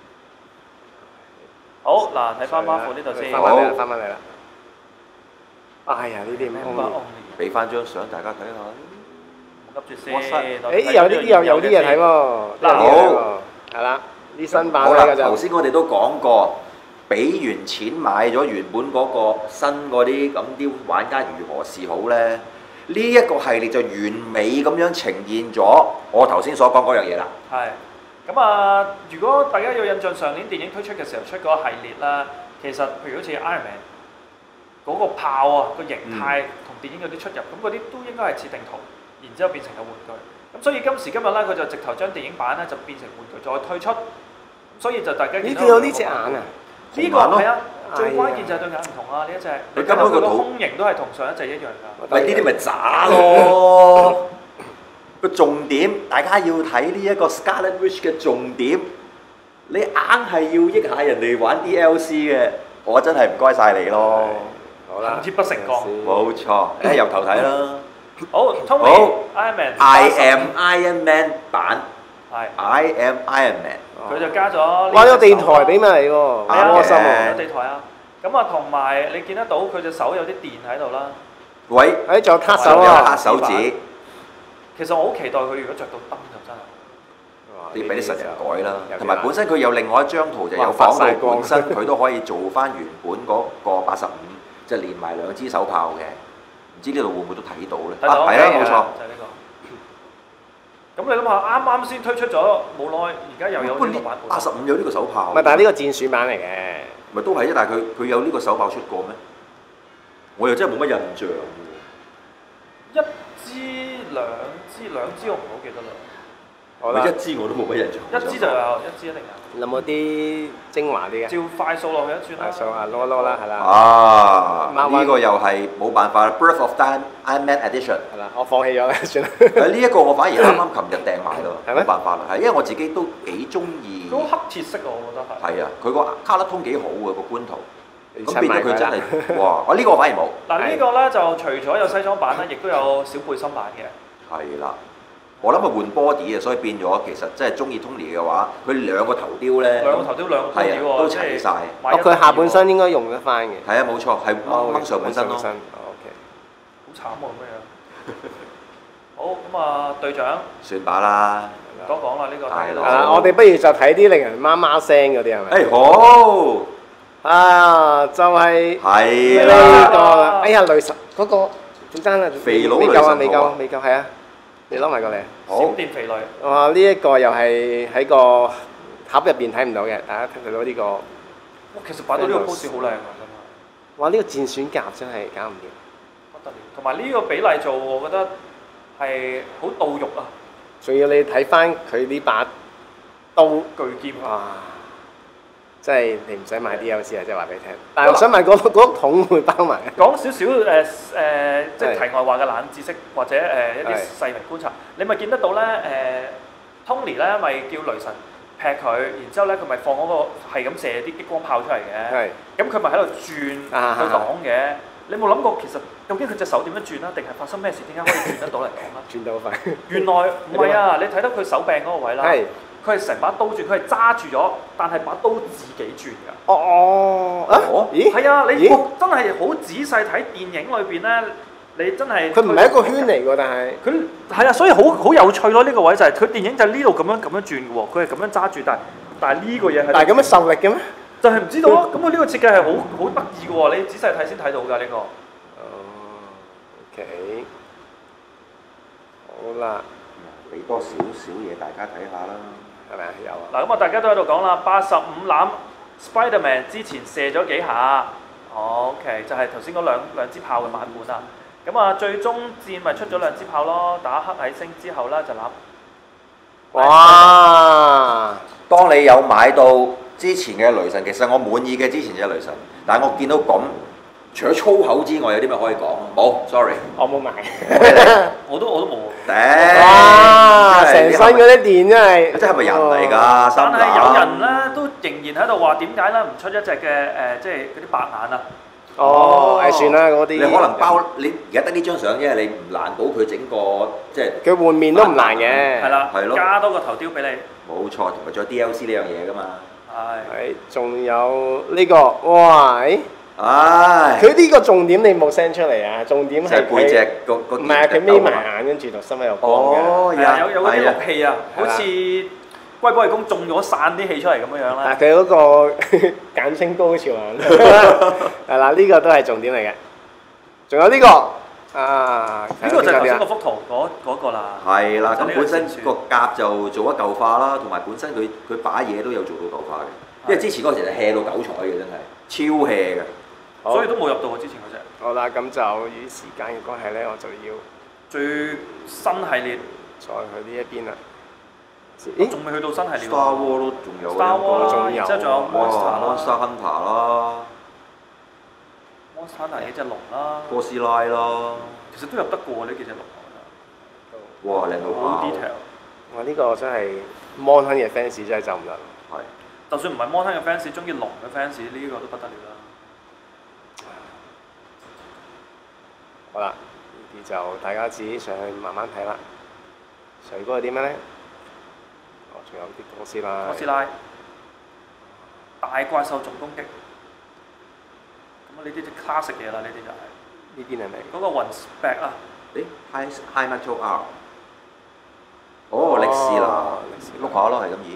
好嗱，睇翻 Marvel 呢度先。翻返嚟啦，翻返嚟啦。哎呀，呢啲咩？俾翻張相大家睇下。唔急住先。誒有啲有有啲嘢睇喎。嗱好，係啦，啲新版嚟㗎就。頭先我哋都講過，俾完錢買咗原本嗰個新嗰啲，咁啲玩家如何是好咧？呢一個系列就完美咁樣呈現咗我頭先所講嗰樣嘢啦。係。咁啊，如果大家有印象，上年電影推出嘅時候出嗰個系列啦，其實譬如好似 Iron Man 嗰個炮啊個形態同電影有啲出入，咁嗰啲都應該係設定圖，然之後變成個玩具。咁所以今時今日咧，佢就直頭將電影版咧就變成玩具再推出，所以就大家見到。你見到呢隻眼啊？呢個係啊，最關鍵就係對眼唔同啊！呢一隻，你根本佢個胸型都係同上一隻一樣㗎。喂，呢啲咪渣咯？個重點，大家要睇呢一個 Scarlet Witch 嘅重點，你硬係要益下人哋玩 D L C 嘅，我真係唔該晒你咯。好啦，恨鐵不成鋼。冇錯，誒由頭睇啦。好 ，Tony，Iron Man，I am Iron Man 版係 I am Iron Man。 佢就加咗。 哇！有地台俾埋你喎，好開心啊！有地台啊！咁啊，同埋你見得到佢隻手有啲電喺度啦。 喂， 誒仲有撻手啊，撻手指。 其實我好期待佢如果着到燈就真係。 你俾啲實人改啦，同埋本身佢有另外一張圖就有講到本身佢都可以做翻原本嗰個八十五，就連埋兩支手炮嘅，唔知呢度會唔會都睇到咧？啊，係啊，冇錯， 就係呢個。咁你諗下，啱啱先推出咗冇耐，而家又有呢個版本。 八十五有呢個手炮。 唔係，但係呢個戰選版嚟嘅。 咪都係啫，但係佢佢有呢個手炮出過咩？我又真係冇乜印象喎。 一支兩支兩支我唔好記得啦。 一支我都冇乜印象。 一支就有，一支一定有。 有冇啲精華啲嘅？ 照快掃落去一轉啦。 快掃啊，攞攞啦，係啦。 啊，呢個又係冇辦法啦 ，Birth of Iron Man Edition。 係啦，我放棄咗啦，算啦。 誒呢一個我反而啱啱琴日訂埋咯， 係咩？ 冇辦法啦，係因為我自己都幾中意。 都黑鐵色我覺得係。係啊，佢個卡勒通幾好喎個官圖。咁變咗佢真係，哇！我呢個我反而冇。 嗱呢個咧就除咗有西裝版咧，亦都有小背心版嘅。 係啦。我諗佢換 body 啊，所以變咗其實即係中意 Tony 嘅話，佢兩個頭雕咧， 兩個頭雕兩個 body 喎， 都齊晒。 哦，佢下半身應該用得翻嘅。 係啊，冇錯，係掹掹上半身咯。 O K。 好慘喎咁樣。好咁啊，隊長。 算把啦。 講講啦呢個。 大佬。 啊，我哋不如就睇啲令人媽媽聲嗰啲係咪？ 誒好。 啊，就係。 係啦。呢個，哎呀，雷神嗰個點爭啦？ 肥佬未夠啊！未夠，未夠，係啊。你攞埋過嚟。 閃電肥女。 哇！呢一個又係喺個盒入邊睇唔到嘅，大家睇到呢個。 哇！其實擺到呢個 pose 好靚啊，真係。 哇！呢個戰選甲真係搞唔掂。 不得了，同埋呢個比例做，我覺得係好到肉啊。 仲要你睇翻佢呢把刀巨劍啊！真係你唔使買 D L C 啊！即係話俾你聽。但係我想問嗰嗰桶會包埋？ 講少少誒誒，即係題外話嘅冷知識，或者誒一啲細微觀察，你咪見得到咧誒 Tony 咧咪叫雷神劈佢，然之後咧佢咪放嗰個係咁射啲激光炮出嚟嘅。係。咁佢咪喺度轉去擋嘅。你冇諗過其實究竟佢隻手點樣轉啦？定係發生咩事？點解可以轉得到嚟講啦？ 轉得好快。原來唔係啊！你睇到佢手柄嗰個位啦。係。佢係成把刀轉，佢係揸住咗，但係把刀自己轉㗎。 哦哦，啊？咦？ 係啊，你真係好仔細睇電影裏邊咧，你真係。 佢唔係一個圈嚟㗎，但係。 佢係啊，所以好好有趣咯！呢個位就係佢電影就係呢度咁樣咁樣轉嘅喎，佢係咁樣揸住，但係但係呢個嘢係。 但係咁樣受力嘅咩？ 就係唔知道咯。咁佢呢個設計係好好得意嘅喎，你仔細睇先睇到㗎呢個。 哦 ，OK， 好啦， 俾多少少嘢大家睇下啦。 係咪啊？有啊！ 嗱咁啊，大家都喺度講啦，八十五攬 Spiderman 之前射咗幾下 ，OK， 就係頭先嗰兩兩支炮嘅版本啦。咁啊，最終戰咪出咗兩支炮咯，打黑矮星之後啦就攬。 哇！當你有買到之前嘅雷神，其實我滿意嘅之前嘅雷神，但係我見到咁。除咗粗口之外，有啲咩可以講？冇 ，sorry， 我冇買， 我都我都冇。 頂！ 哇！成身嗰啲電真係， 即係咪人嚟㗎？ 但係有人咧都仍然喺度話點解咧唔出一隻嘅誒，即係嗰啲白眼啊？ 哦，誒算啦嗰啲。 你可能包你而家得呢張相啫，你唔難到佢整個即係。 佢換面都唔難嘅。 係啦， 係咯， 加多個頭雕俾你。 冇錯，同埋仲有 D L C 呢樣嘢㗎嘛。 係。 係，仲有呢個，哇！誒。唉！佢呢個重點你冇 send 出嚟啊！重點係背脊個個唔係啊！佢眯埋眼跟住就心喺度光嘅。 哦，有有嗰啲氯氣啊，好似龜波氣功中咗散啲氣出嚟咁樣樣啦。 啊！佢嗰個簡稱高潮啊！係啦，呢個都係重點嚟嘅。仲有呢個啊！ 呢個就係頭先嗰幅圖嗰嗰個啦。 係啦，咁本身個甲就做咗舊化啦，同埋本身佢佢把嘢都有做到舊化嘅。因為之前嗰時就 hea 到九彩嘅，真係超 hea 嘅。 所以都冇入到我之前嗰隻。 好啦，咁就與時間嘅關係咧，我就要最新系列再去呢一邊啦。 咦？仲未去到新系列 Star War 都仲有。 Star War 啦，然之後仲有 Monster 啦 ，Monster Hunter 啦 ，Monster Hunter 幾隻龍啦， 哥斯拉啦， 其實都入得過呢幾隻龍，我覺得。 哇！靚到好 detail。 哇！呢個真係 Mon Hun 嘅 fans 真係走唔得。 係。 就算唔係 Mon Hun 嘅 fans，中意龍嘅 fans 呢個都不得了啦。 好啦，呢啲就大家自己上去慢慢睇啦。水哥係點樣咧？ 仲有啲哥斯拉。 哥斯拉。大怪獸重攻擊。咁啊呢啲就 classic 嘢啦，呢啲就係。 呢啲係咪？ 嗰個雲 spec 啊。 誒 High High Metal R。哦，歷史啦，碌下咯，係咁易。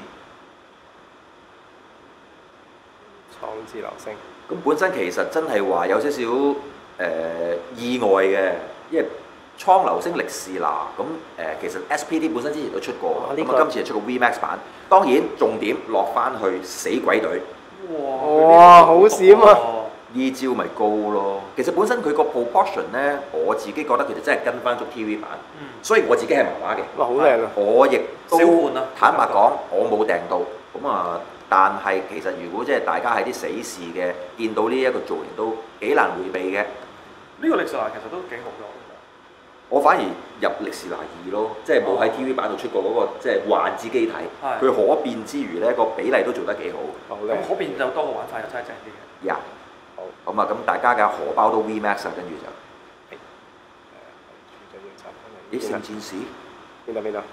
創智流星。 咁本身其實真係話有少少誒、呃、意外嘅，因為蒼流星力士拿咁誒，其實 S P D 本身之前都出過，咁啊、哦這個、今次係出個 V Max 版。當然重點落翻去死鬼隊。 哇！好閃啊！ 依招咪高咯。其實本身佢個 proportion 咧，我自己覺得佢哋真係跟翻足 T V 版，嗯、所以我自己係麻麻嘅。 哇！好靚啊！ 我亦都啊、 坦白講，我冇訂到咁啊。但係其實如果即係大家係啲死士嘅，見到呢一個造型都幾難迴避嘅。 呢個力士拿其實都幾好嘅。 我反而入力士拿二咯，即係冇喺 T V 版度出過嗰、那個即係幻之機體，佢的可變之餘咧個比例都做得幾好。 咁、哦、可變就多個玩法又真係正啲嘅。 呀、yeah. 好，咁啊咁大家嘅荷包都 V Max 啊，跟住就。誒，聖戰士邊度邊度？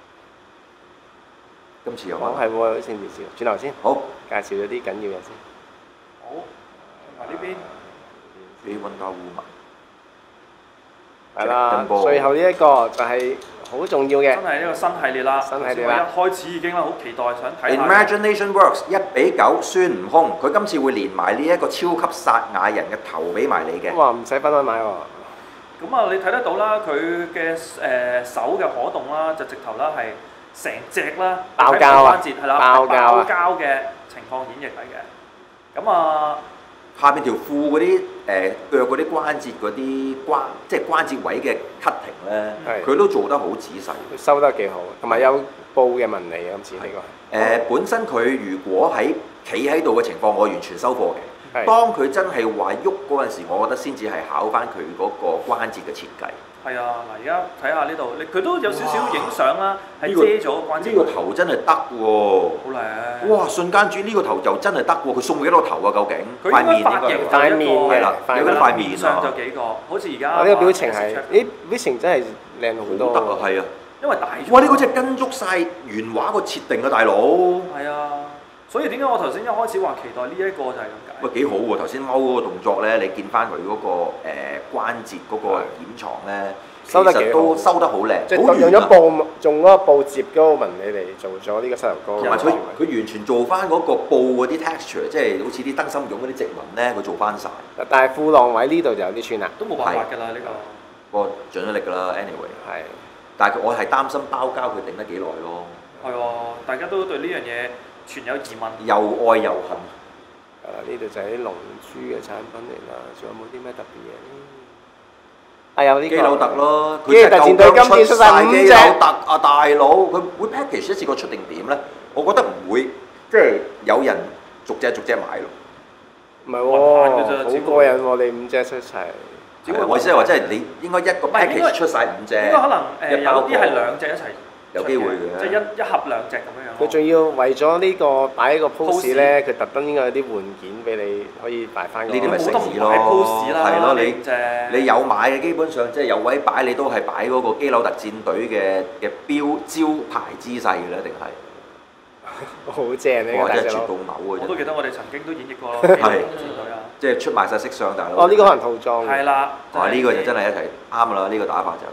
今次有哦，係喎，聖戰士，轉頭先。 好， 介紹咗啲緊要嘢先。 好，同埋呢邊。 俾溫家烏嘛。 係啦，最後呢一個就係好重要嘅。 真係呢個新系列啦。 新系列啦。 一開始已經啦，好期待想睇下。 Imagination Works 一比九孫悟空，佢今次會連埋呢一個超級撒亞人嘅頭俾埋你嘅。 哇！唔使分開買喎。 咁啊，你睇得到啦，佢嘅誒手嘅可動啦，就直頭啦係。成隻啦， 爆膠啊！ 係啦， 爆膠嘅情況演繹嚟嘅。咁啊， 下邊條褲嗰啲誒腳嗰啲關節嗰啲關，即係關節位嘅 cutting 咧，佢都做得好仔細。 佢收得幾好，同埋有布嘅紋理啊！今次呢個係。誒， 本身佢如果喺企喺度嘅情況，我完全收貨嘅。當佢真係話喐嗰陣時，我覺得先至係考翻佢嗰個關節嘅設計。 係啊，嗱而家睇下呢度，佢都有少少影相啦，係遮咗關節。 呢個頭真係得喎！ 好靚！ 哇！瞬間轉呢個頭就真係得喎！佢送幾多頭啊？究竟？ 塊面應該塊面係啦，有嗰塊面上就幾個，好似而家。 我呢個表情係，咦？表情真係靚好多。 得啊，係啊。 因為大。 哇！呢個真係跟足晒原畫個設定啊，大佬。 係啊。所以點解我頭先一開始話期待呢一個就係咁解？ 喂，幾好喎！頭先勾嗰個動作咧，你見翻佢嗰個誒關節嗰個掩藏咧， 收得幾好， 都收得好靚， 即係用咗布，用嗰個布摺嗰個紋理嚟做咗呢個膝頭哥。 同埋佢佢完全做翻嗰個布嗰啲 texture， 即係好似啲燈芯絨嗰啲織紋咧，佢做翻晒。 但係褲浪位呢度就有啲穿啦， 都冇辦法㗎啦呢個。 不過盡咗力㗎啦 ，anyway。 係。 但係我係擔心包膠佢頂得幾耐咯。 係喎，大家都對呢樣嘢存有疑問， 又愛又恨。 係啦，呢度就係啲龍珠嘅產品嚟啦，仲有冇啲咩特別嘢咧？啊有呢個。基魯特咯，佢係舊姜出晒基魯特啊大佬，佢會 package 一次過出定點咧？我覺得唔會，即係有人逐隻逐隻買咯。 唔係喎，好過癮喎！你五隻出齊。 我意思係話，即係你應該一個 package 出晒五隻。 應該可能誒有啲係兩隻一齊。 有機會嘅， 即係一一盒兩隻咁樣樣。 佢仲要為咗呢個擺呢個 pose 咧，佢特登應該有啲換件俾你可以擺翻。呢啲咪誠意咯，係咯，你你有買嘅基本上即係有位擺，你都係擺嗰個基紐特戰隊嘅嘅標招牌姿勢嘅咧，定係？ 好正呢個大隻佬！ 哇！真係絕到嘔啊！ 我都記得我哋曾經都演繹過基紐特戰隊啊。 即係出賣晒色相大佬。 哦，呢個可能套裝。 係啦。 哇！呢個就真係一齊啱啦，呢個打法就。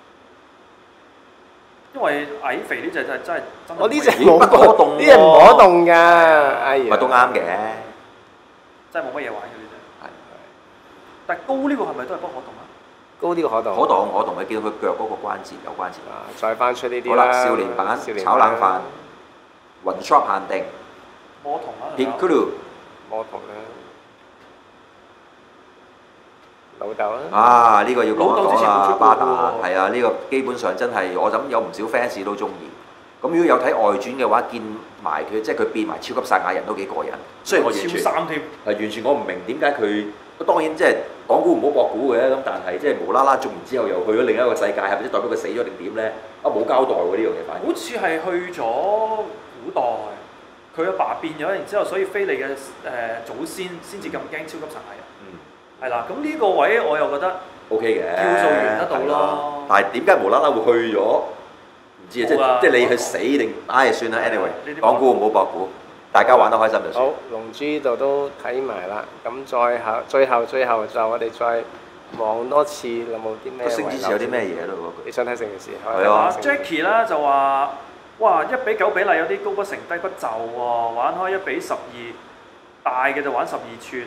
因為矮肥呢隻就係真係真係， 我呢隻冇可動，呢隻唔可動㗎，哎呀， 咪都啱嘅， 真係冇乜嘢玩嘅呢隻。係係。但係高呢個係咪都係不可動啊？ 高呢個可動。 可動可動，你見到佢腳嗰個關節有關節。 啊，再翻出呢啲好啦，少年版炒冷飯，雲 shop 限定。 魔童啦。 Piccolo。 魔童啦。老豆啊！ 啊，呢個要講一講啦，巴打係啊，呢個基本上真係我諗有唔少 fans 都中意。咁如果有睇外傳嘅話，見埋佢即係佢變埋超級賽亞人都幾過癮。雖然我完全超三添， 係完全我唔明點解佢當然即係講古唔好博古嘅咁，但係即係無啦啦做完之後又去咗另一個世界，係咪即代表佢死咗定點咧？啊冇交代喎呢樣嘢反而。 好似係去咗古代，佢阿爸變咗，然之後所以菲利嘅誒祖先先至咁驚超級賽亞人。係啦，咁呢個位我又覺得 O K 嘅， 跳數完得到咯。 但係點解無啦啦會去咗唔知啊，即係即係你去死定唉算啦 ，anyway， 講估唔好博估，大家玩得開心就算。 好，龍珠呢度都睇埋啦，咁再後最後最後就我哋再望多次有冇啲咩？ 個聖戰士有啲咩嘢咯？ 你想睇聖戰士？ 係啊 ，Jackie 啦就話：哇，一比九比例有啲高不成低不就喎，玩開一比十二，大嘅就玩十二寸。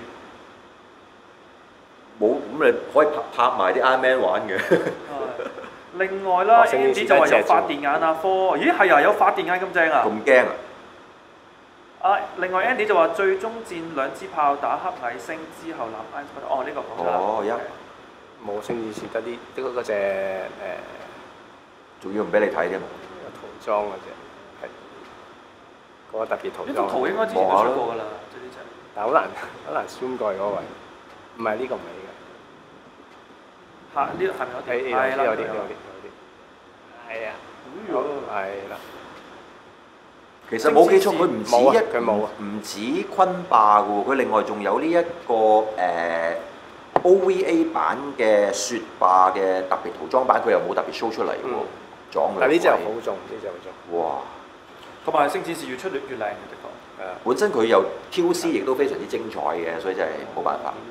冇咁你可以拍拍埋啲 Iron Man 玩嘅。 另外啦 ，Andy 就話有發電眼啊，科，咦係啊，有發電眼咁正啊！ 咁驚啊！ 啊，另外 Andy 就話最終戰兩支炮打黑矮星之後攬 Iron Man，哦呢個講咗啦。 哦，一冇聖戰士得啲，得嗰隻誒， 仲要唔俾你睇添。 有塗裝嗰隻，係嗰個特別塗裝。 呢幅圖應該之前都出過㗎啦，即係呢隻。 但好難好難 zoom 過去嗰位，唔係呢個唔係呢個。 下呢下面嗰條係啦，有啲有啲有啲，係啊，係啦。 其實冇記錯，佢唔止一佢冇啊， 唔止昆霸嘅喎，佢另外仲有呢一個誒 O V A 版嘅雪霸嘅特別塗裝版，佢又冇特別 show 出嚟喎，裝佢。 但係呢隻好重，呢隻好重。 哇！ 同埋聖戰士越出越越靚嘅，的確。 係啊。本身佢又 Q C 亦都非常之精彩嘅，所以真係冇辦法。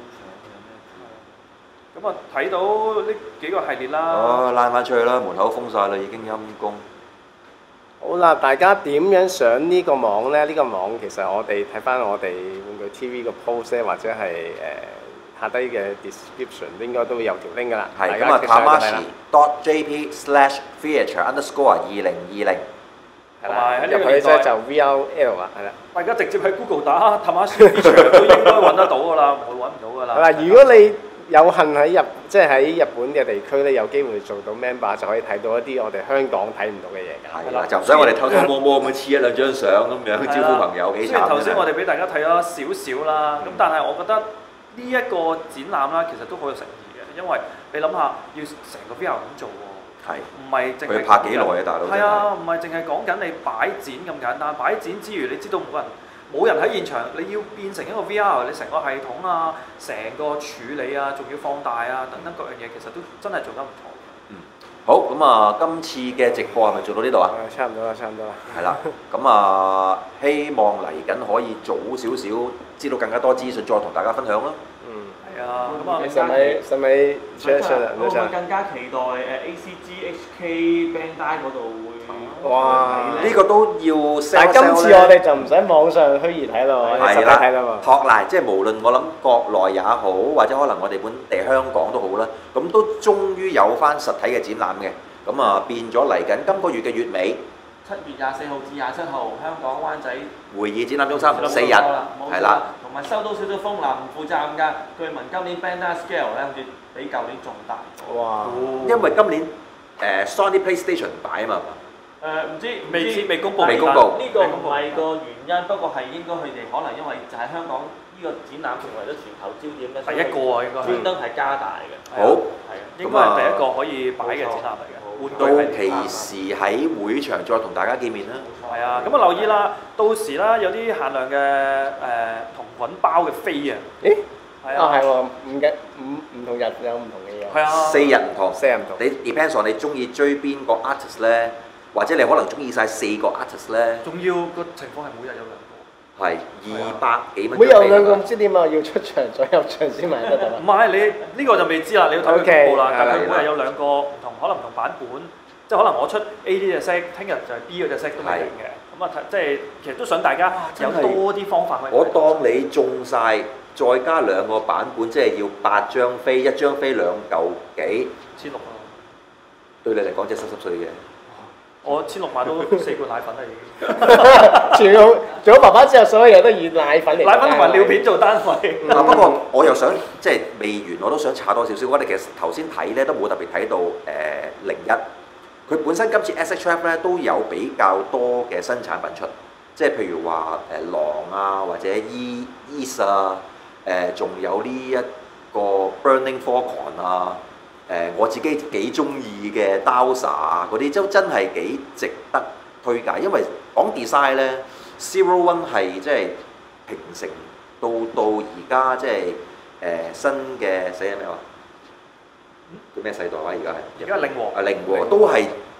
咁啊，睇到呢幾個系列啦。 哦，拉翻出去啦，門口封晒啦，已經陰公。 好啦，大家點樣上呢個網咧？呢、呢個網其實我哋睇翻我哋玩具 T V 個 post 咧，或者係誒、呃、下低嘅 description 應該都會有條 link 噶啦。 係咁啊 ，tamashi dot jp slash feature underscore 二零二零。 同埋喺呢個年代就 V R L 啊，係啦。 大家直接喺 Google 打 tamashi feature 都應該揾得到㗎啦，唔會揾唔到㗎啦。 係啦，如果你有幸喺日即係喺日本嘅地區咧，有機會做到 member 就可以睇到一啲我哋香港睇唔到嘅嘢㗎。 係啦，就唔使我哋偷偷摸摸咁樣黐一兩張相咁樣招呼朋友幾慘。 雖然頭先我哋俾大家睇咗少少啦，咁但係我覺得呢一個展覽啦，其實都好有誠意嘅，因為你諗下要成個 V R 咁做喎， 係唔係淨係佢拍幾耐啊，大佬？ 係啊，唔係淨係講緊你擺展咁簡單，擺展之餘，你知道冇人。冇人喺現場，你要變成一個 V R，你成個系統啊，成個處理啊，仲要放大啊，等等各樣嘢，其實都真係做得唔錯。 嗯，好，咁啊，今次嘅直播係咪做到呢度啊？ 差唔多啦，差唔多啦。 係啦，咁啊，希望嚟緊可以早少少知道更加多資訊，再同大家分享啦。 嗯， 係啊，咁啊， 使咪使咪出一出啊？ 會唔會更加期待誒 A C G H K Bandai 嗰度會？ 哇！ 呢個都要 sell， 但係今次我哋就唔使網上虛擬睇咯，我哋實體睇啦嘛。 托賴，即係無論我諗國內也好，或者可能我哋本地香港都好啦，咁都終於有翻實體嘅展覽嘅。咁啊變咗嚟緊今個月嘅月尾， 七月廿四號至廿七號，香港灣仔會議展覽中心四日，係啦。 同埋收到少少風嗱，唔負責任㗎。據聞今年 Bandai Scale 咧，好似比舊年仲大。 哇！ 因為今年誒 Sony PlayStation 擺啊嘛。 誒唔知未知未公佈， 未公佈。 呢個唔係個原因，不過係應該佢哋可能因為就係香港呢個展覽成為咗全球焦點咧， 第一個啊應該係專登係加大嘅。 好， 係啊， 應該係第一個可以擺嘅展覽嚟嘅。 到期時喺會場再同大家見面啦。 係啊，咁啊留意啦，到時啦有啲限量嘅誒同捆包嘅飛啊。 咦？ 係啊係喎，唔嘅唔唔同日有唔同嘅嘢。 係啊， 四日唔同， 四日唔同。 你 depends on 你中意追邊個 artist 咧？或者你可能中意晒四個 artist 咧， 仲要個情況係每日有兩個， 係二百幾蚊。 每有兩個唔知點啊，要出場再入場先買得得啦。 唔係你呢個就未知啦，你要睇佢公佈啦。但係佢每日有兩個唔同，可能唔同版本，即係可能我出 A 呢隻色，聽日就係 B 嗰隻色都未定嘅。咁啊，即係其實都想大家有多啲方法去。 我當你中晒，再加兩個版本，即係要八張飛，一張飛兩嚿幾， 千六啊！ 對你嚟講真係濕濕碎嘅。 我千六買到四罐奶粉啦已經， 全部做咗爸爸之後，所有嘢都以奶粉嚟。 奶粉同埋尿片做單位。 啊不過我又想即係未完，我都想查多少少。我哋其實頭先睇咧都冇特別睇到誒零一，佢本身今次 S H F 咧都有比較多嘅新產品出，即係譬如話誒狼啊或者 E East 啊，誒仲有呢一個 Burning Falcon 啊。誒、呃、我自己幾中意嘅 Dowser 啊嗰啲，都真係幾值得推介，因為講 design 咧 ，Zero One 係即係平成到到而家即係誒、呃、新嘅死人咩話？叫咩世代啊？而家係而家令和啊令和都係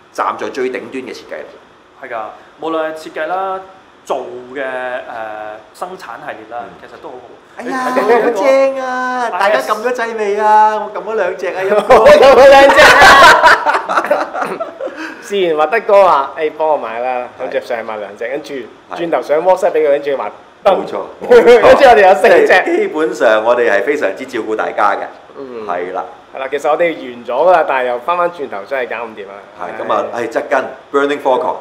站在最頂端嘅設計嚟。 係㗎，無論係設計啦、做嘅誒、呃、生產系列啦，其實都好好。 哎呀，好正啊！大家撳咗掣未啊？我撳咗兩隻啊，有我撳咗兩隻。試完話德哥話：誒幫我買啦，跟住上買兩隻，跟住轉頭上 WhatsApp 俾佢，跟住話得。 冇錯， 跟住我哋有四隻。 基本上我哋係非常之照顧大家嘅，係啦。 係啦，其實我哋完咗㗎啦，但係又翻翻轉頭真係搞唔掂啊！ 係咁啊，誒側根 Burning Falcon，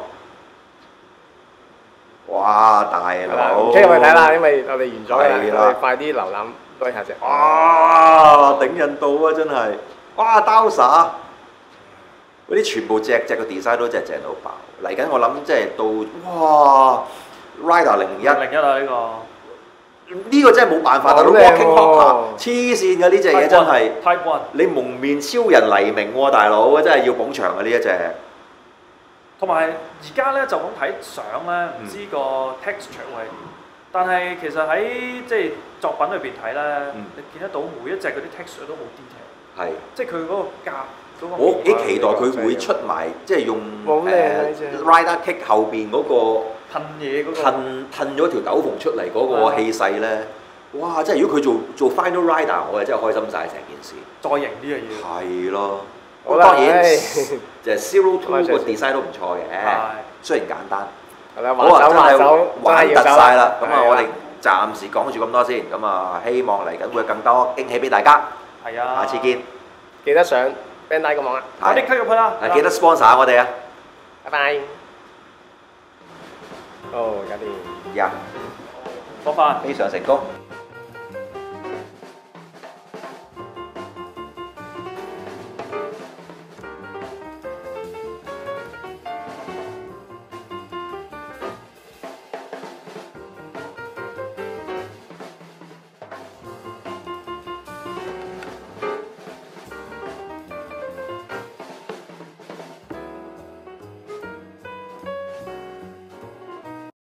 哇大佬！ 唔出入去睇啦，因為我哋完咗啦，我哋快啲瀏覽多下隻。 哇！頂印到啊，真係！哇 Dowser 嗰啲全部隻隻個 design 都真係正到爆。嚟緊我諗即係到哇 Rider 零零一零一啊呢個。 呢個真係冇辦法，大佬 Walking Hopper 黐線嘅呢隻嘢真係， Type One 你蒙面超人黎明喎，大佬真係要捧場啊呢一隻。 同埋而家咧就咁睇相咧，唔知個 texture 會係點，但係其實喺即係作品裏邊睇咧，你見得到每一隻嗰啲 texture 都好 detail。係。即係佢嗰個夾嗰個。 我幾期待佢會出埋，即係用誒 Rider Kick 後邊嗰個。 褪嘢嗰個， 褪褪咗條斗篷出嚟嗰個氣勢咧，哇！即係如果佢做做 Final Rider，我係真係開心晒成件事。 再型啲嘅嘢。 係咯，咁當然就係 Zero Two 個 design 都唔錯嘅，雖然簡單。 係啦， 好啊，真係玩突晒啦。咁啊，我哋暫時講住咁多先。咁啊，希望嚟緊會有更多驚喜俾大家。 係啊， 下次見。 記得上 Bandai 個網啊， 快啲 click 入去啦。 係記得 sponsor 我哋啊。 拜拜。哦，搞掂， 呀， 放飯， 非常成功。